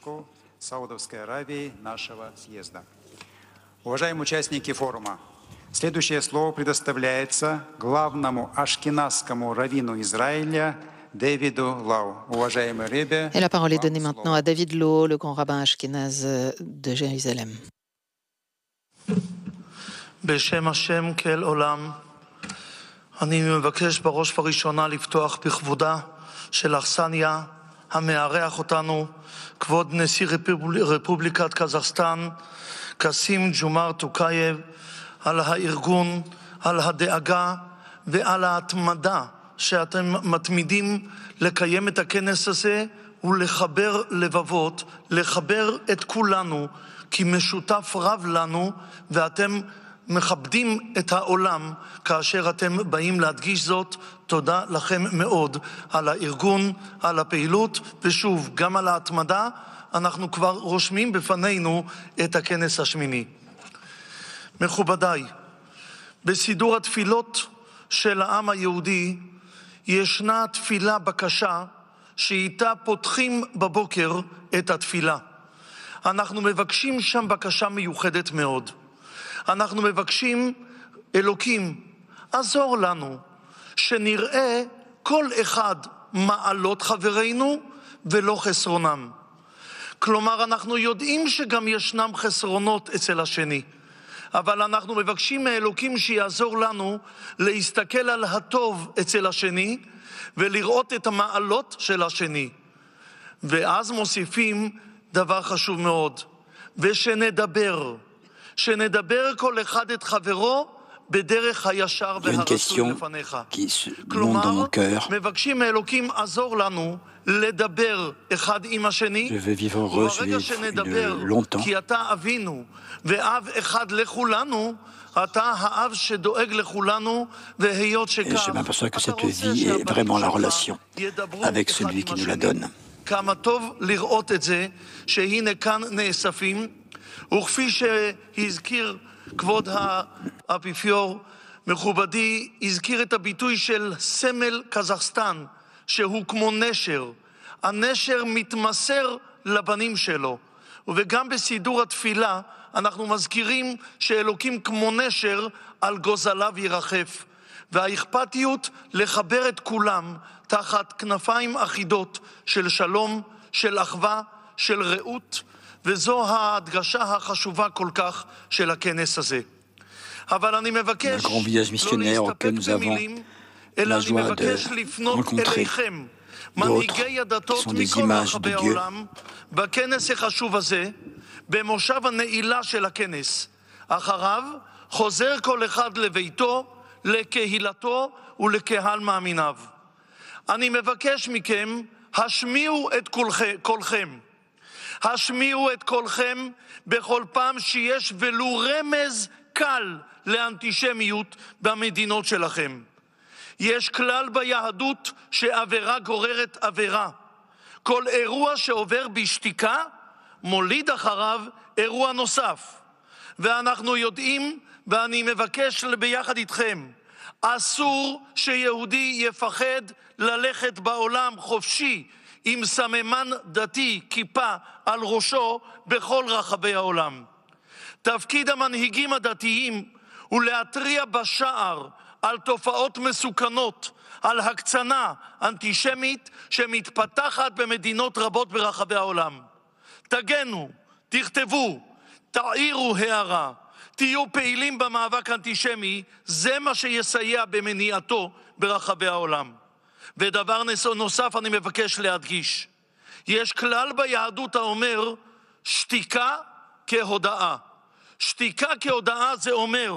Уважаемые участники форума, следующее слово предоставляется главному ашкеназскому раввину Израиля Дэвиду Лау. Уважаемый Ребе. Et la parole est donnée maintenant à David Lau, le grand rabbin ashkénaze de Jérusalem. בשם השם כאל עולם, אני מבקש בראש ובראשונה לפתוח בכבודה של אכסניה המארח אותנו, כבוד נשיא רפובל... רפובליקת קזחסטן, קסים ג'ומאר טוקייב, על הארגון, על הדאגה ועל ההתמדה שאתם מתמידים לקיים את הכנס הזה ולחבר לבבות, לחבר את כולנו, כי משותף רב לנו, ואתם מכבדים את העולם כאשר אתם באים להדגיש זאת. תודה לכם מאוד על הארגון, על הפעילות, ושוב, גם על ההתמדה. אנחנו כבר רושמים בפנינו את הכנס השמיני. מכובדיי, בסידור התפילות של העם היהודי ישנה תפילה בקשה שאיתה פותחים בבוקר את התפילה. אנחנו מבקשים שם בקשה מיוחדת מאוד. אנחנו מבקשים, אלוקים, עזור לנו, שנראה כל אחד מעלות חברינו ולא חסרונם. כלומר, אנחנו יודעים שגם ישנם חסרונות אצל השני, אבל אנחנו מבקשים מאלוקים שיעזור לנו להסתכל על הטוב אצל השני ולראות את המעלות של השני. ואז מוסיפים דבר חשוב מאוד, ושנדבר, שנדבר כל אחד את חברו בדרך הישר והרצוי לפניך. כלומר, מבקשים מאלוקים עזור לנו לדבר אחד עם השני, וברגע שנדבר, כי אתה אבינו ואב אחד לכולנו, אתה האב שדואג לכולנו, והיות שכך, אתה רוצה שהבנים ידברו אחד לשני. כמה טוב לראות את זה, שהנה כאן נאספים, וכפי שהזכיר כבוד האפיפיור, מכובדי, הזכיר את הביטוי של סמל קזחסטן, שהוא כמו נשר. הנשר מתמסר לבנים שלו, וגם בסידור התפילה אנחנו מזכירים שאלוקים כמו נשר על גוזליו ירחף, והאכפתיות לחבר את כולם תחת כנפיים אחידות של שלום, של אחווה, של רעות, וזו ההדגשה החשובה כל כך של הכנס הזה. אבל אני מבקש לא להסתפק במילים, אלא אני מבקש לפנות אליכם, מנהיגי הדתות מכל רחבי העולם, בכנס החשוב הזה, במושב הנעילה של הכנס. אחריו חוזר כל אחד לביתו, לקהילתו ולקהל מאמיניו. אני מבקש מכם, השמיעו את קולכם. השמיעו את קולכם בכל פעם שיש ולו רמז קל לאנטישמיות במדינות שלכם. יש כלל ביהדות שעבירה גוררת עבירה. כל אירוע שעובר בשתיקה מוליד אחריו אירוע נוסף. ואנחנו יודעים, ואני מבקש ביחד איתכם, אסור שיהודי יפחד ללכת בעולם חופשי עם סממן דתי, כיפה על ראשו בכל רחבי העולם. תפקיד המנהיגים הדתיים הוא להתריע בשער על תופעות מסוכנות, על הקצנה אנטישמית שמתפתחת במדינות רבות ברחבי העולם. תגנו, תכתבו, תעירו הערה, תהיו פעילים במאבק אנטישמי, זה מה שיסייע במניעתו ברחבי העולם. ודבר נוסף אני מבקש להדגיש, יש כלל ביהדות האומר שתיקה כהודאה. שתיקה כהודאה זה אומר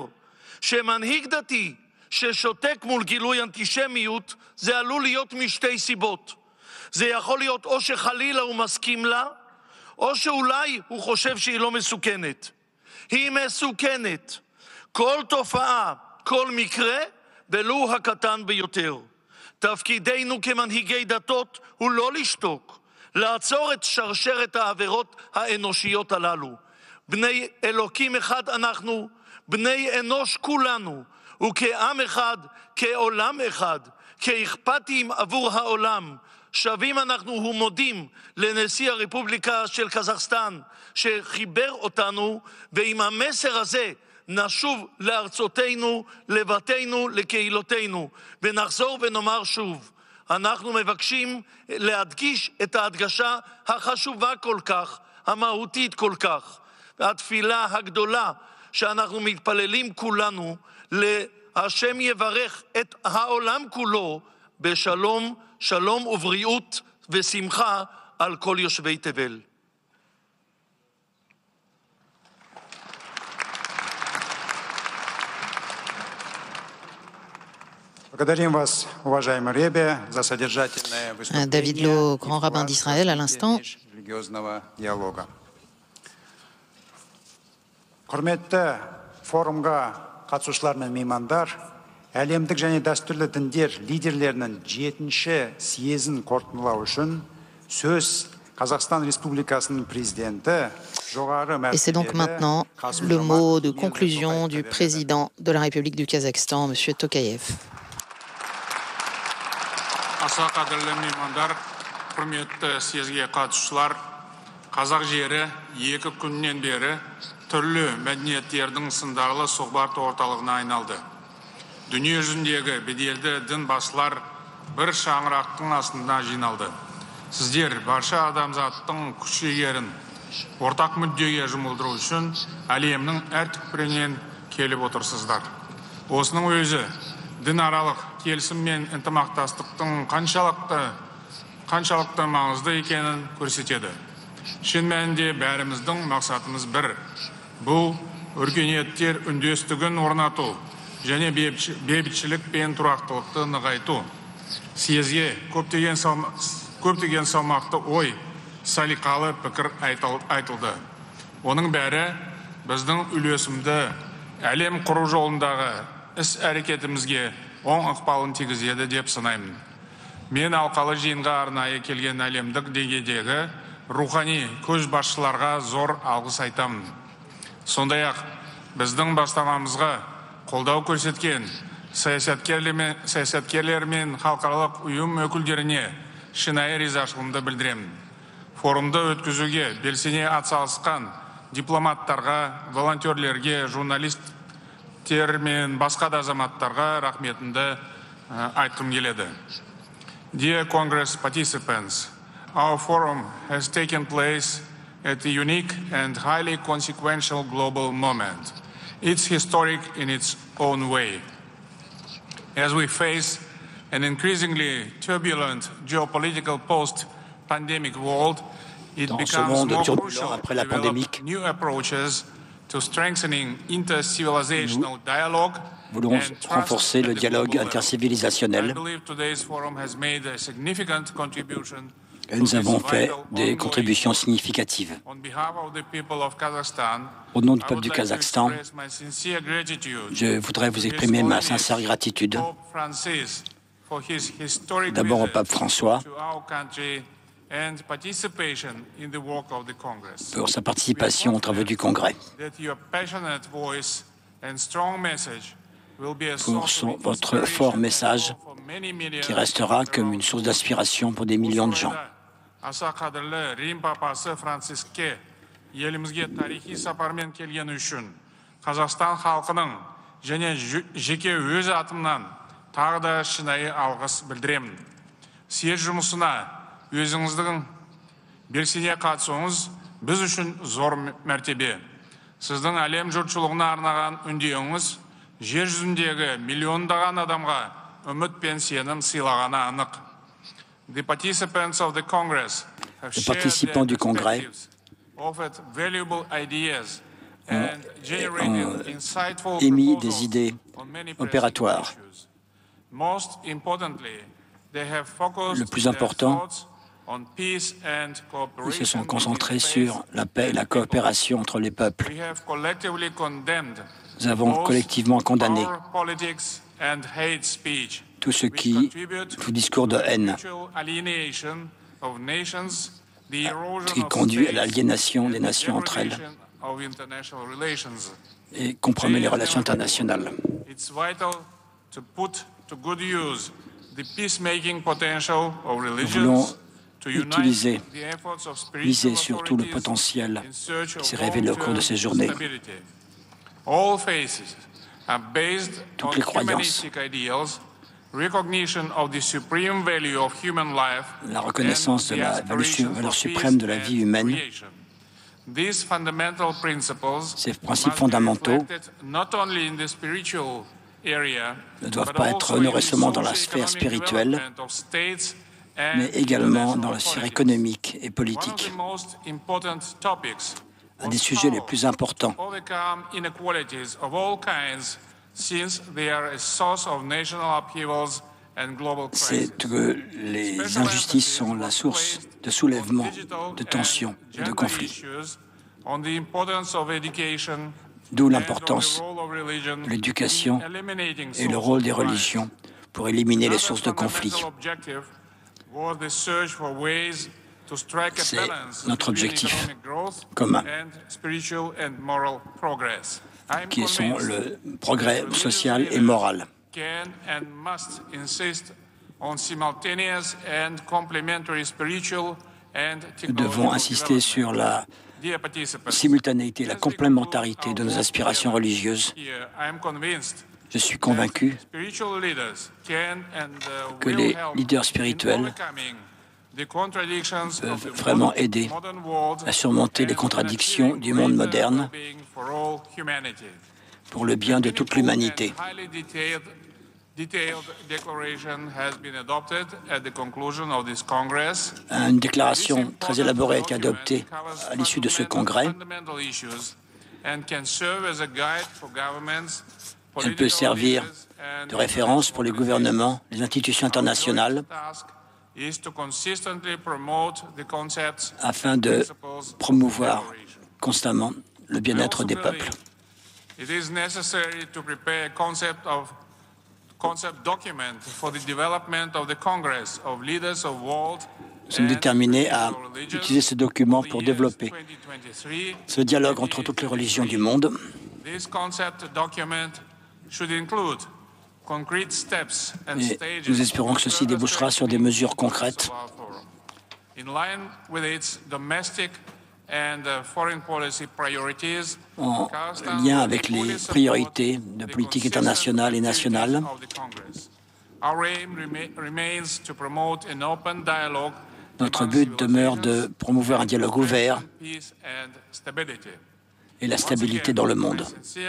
שמנהיג דתי ששותק מול גילוי אנטישמיות, זה עלול להיות משתי סיבות. זה יכול להיות או שחלילה הוא מסכים לה, או שאולי הוא חושב שהיא לא מסוכנת. היא מסוכנת. כל תופעה, כל מקרה, ולו הקטן ביותר. תפקידנו כמנהיגי דתות הוא לא לשתוק, לעצור את שרשרת העבירות האנושיות הללו. בני אלוקים אחד אנחנו, בני אנוש כולנו, וכעם אחד, כעולם אחד, כאכפתיים עבור העולם, שווים אנחנו ומודים לנשיא הרפובליקה של קזחסטן שחיבר אותנו, ועם המסר הזה נשוב לארצותינו, לבתינו, לקהילותינו, ונחזור ונאמר שוב, אנחנו מבקשים להדגיש את ההדגשה החשובה כל כך, המהותית כל כך, התפילה הגדולה שאנחנו מתפללים כולנו, להשם יברך את העולם כולו בשלום, שלום ובריאות ושמחה על כל יושבי תבל. Благодарим вас, уважаемый Ребе, за содержательное выступление. David Lo, grand rabbin d'Israël, à l'instant. Религиозного диалога. Құрметті форумға қатысушылар мен меймандар, әлемдік және дәстүрлі діндер лидерлерінің жетінші съезін қорытындылау үшін сөз Қазақстан Республикасының президенті жоғары мәртебелі. Et c'est donc maintenant le mot de conclusion du président de la République du Kazakhstan, M. Tokayev. Аса қадірлі меймандар, құрметті съезге қатысушылар, қазақ жері екі күннен бері түрлі мәдениеттердің сындарлы сұхбат орталығына айналды. Дүние жүзіндегі беделді дін басылар бір шаңырақтың астында жиналды. Сіздер барша адамзаттың күш-жігерін ортақ мүддеге жұмылдыру үшін әлемнің әр түкпірінен келіп отырсыздар. Осының өзі дінаралық келісім мен ынтымақтастықтың қаншалықты қаншалықты маңызды екенін көрсетеді. Шын мәнінде бәріміздің мақсатымыз бір. Бұл өркениеттер үндестігін орнату және бейбітшілік пен тұрақтылықты нығайту. Съезге көптеген көптеген салмақты ой, салиқалы пікір айтылды. Оның бәрі біздің үлесімді әлем құру жолындағы іс-әрекетімізге оң ықпалын тигізеді деп санаймын. Мен алқалы жиынға арнайы келген әлемдік деңгейдегі рухани көшбасшыларға зор алғыс айтамын. Сондай-ақ біздің бастамамызға қолдау көрсеткен саясаткерлер мен халықаралық ұйым өкілдеріне шынайы ризашылығымды білдіремін. Форумды өткізуге белсене атсалысқан дипломаттарға, волонтерлерге, журналистер мен басқа да азаматтарға рахметімді айтқым келеді. Dear Congress participants, our forum has taken place at a unique and highly consequential global moment. It's historic in its own way. As we face an increasingly turbulent geopolitical post-pandemic world, it becomes more crucial to develop new approaches to strengthening inter-civilizational dialogue. Voulons renforcer le dialogue intercivilisationnel. Et nous avons fait des contributions significatives. Au nom du peuple du Kazakhstan, je voudrais vous exprimer ma sincère gratitude. D'abord au pape François pour sa participation aux travaux du Congrès, pour son, votre fort message qui restera comme une source d'inspiration pour des millions de gens. Аса қадірлі Рим папасы Франциске елімізге тарихи сапармен келгені үшін Қазақстан халқының және жеке өз атымнан тағы да шынайы алғыс білдіремін. Съезд жұмысына өзіңіздің белсене қатысуыңыз біз үшін зор мәртебе. Сіздің әлем жұртшылығына арнаған үндеуіңіз жер жүзіндегі миллиондаған адамға үміт пен сенім сыйлағаны анық. Les participants du Congrès ont émis des idées opératoires. Le plus important, ils se sont concentrés sur la paix et la coopération entre les peuples. Nous avons collectivement condamné tout ce qui, tout discours de haine, qui conduit à l'aliénation des nations entre elles et compromet les relations internationales. Nous voulons utiliser, miser sur tout le potentiel qui s'est révélé au cours de ces journées. Toutes les croyances, la reconnaissance de la valeur suprême de la vie humaine, ces principes fondamentaux ne doivent pas être honorés seulement dans la sphère spirituelle, mais également dans la sphère économique et politique. Un des sujets les plus importants c'est que les injustices sont la source de soulèvement, de tensions et de conflits. D'où l'importance de l'éducation et le rôle des religions pour éliminer les sources de conflits. C'est notre objectif commun, qui sont le progrès social et moral. Nous devons insister sur la simultanéité, la complémentarité de nos aspirations religieuses. Je suis convaincu que les leaders spirituels peuvent vraiment aider à surmonter les contradictions du monde moderne pour le bien de toute l'humanité. Une déclaration très élaborée a été adoptée à l'issue de ce congrès. Elle peut servir de référence pour les gouvernements, les institutions internationales, afin de promouvoir constamment le bien-être des peuples. Nous sommes déterminés à utiliser ce document pour développer ce dialogue entre toutes les religions du monde. Et nous espérons que ceci débouchera sur des mesures concrètes en lien avec les priorités de politique internationale et nationale. Notre but demeure de promouvoir un dialogue ouvert et la stabilité dans le monde.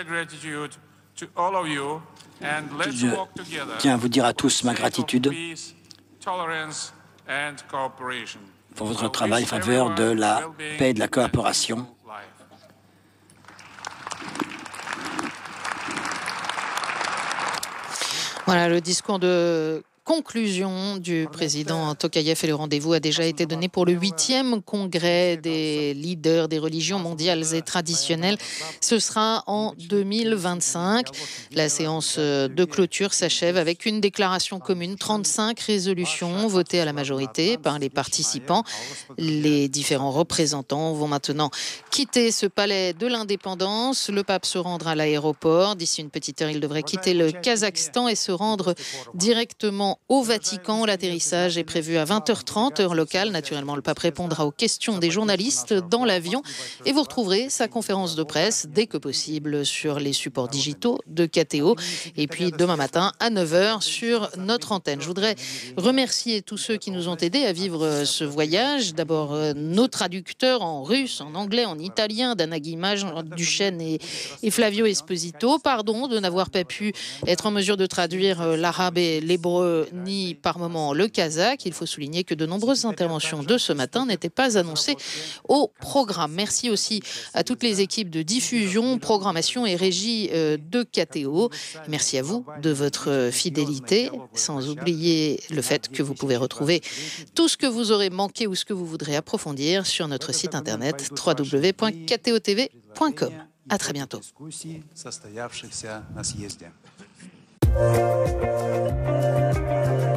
Je tiens à vous dire à tous ma gratitude pour votre travail en faveur de la paix et de la coopération. Voilà, le discours de conclusion du président Tokayev et le rendez-vous a déjà été donné pour le huitième congrès des leaders des religions mondiales et traditionnelles. Ce sera en deux mille vingt-cinq. La séance de clôture s'achève avec une déclaration commune, trente-cinq résolutions votées à la majorité par les participants. Les différents représentants vont maintenant quitter ce palais de l'indépendance. Le pape se rendra à l'aéroport. D'ici une petite heure, il devrait quitter le Kazakhstan et se rendre directement au Vatican. L'atterrissage est prévu à vingt heures trente, heure locale. Naturellement, le pape répondra aux questions des journalistes dans l'avion et vous retrouverez sa conférence de presse dès que possible sur les supports digitaux de K T O. Et puis demain matin à neuf heures sur notre antenne. Je voudrais remercier tous ceux qui nous ont aidés à vivre ce voyage. D'abord nos traducteurs en russe, en anglais, en italien, Dana Guimage, Duchesne et, et Flavio Esposito. Pardon de n'avoir pas pu être en mesure de traduire l'arabe et l'hébreu ni par moment le kazakh. Il faut souligner que de nombreuses interventions de ce matin n'étaient pas annoncées au programme. Merci aussi à toutes les équipes de diffusion, programmation et régie de K T O. Merci à vous de votre fidélité, sans oublier le fait que vous pouvez retrouver tout ce que vous aurez manqué ou ce que vous voudrez approfondir sur notre site internet w w w point k t o t v point com. À très bientôt. Thank you.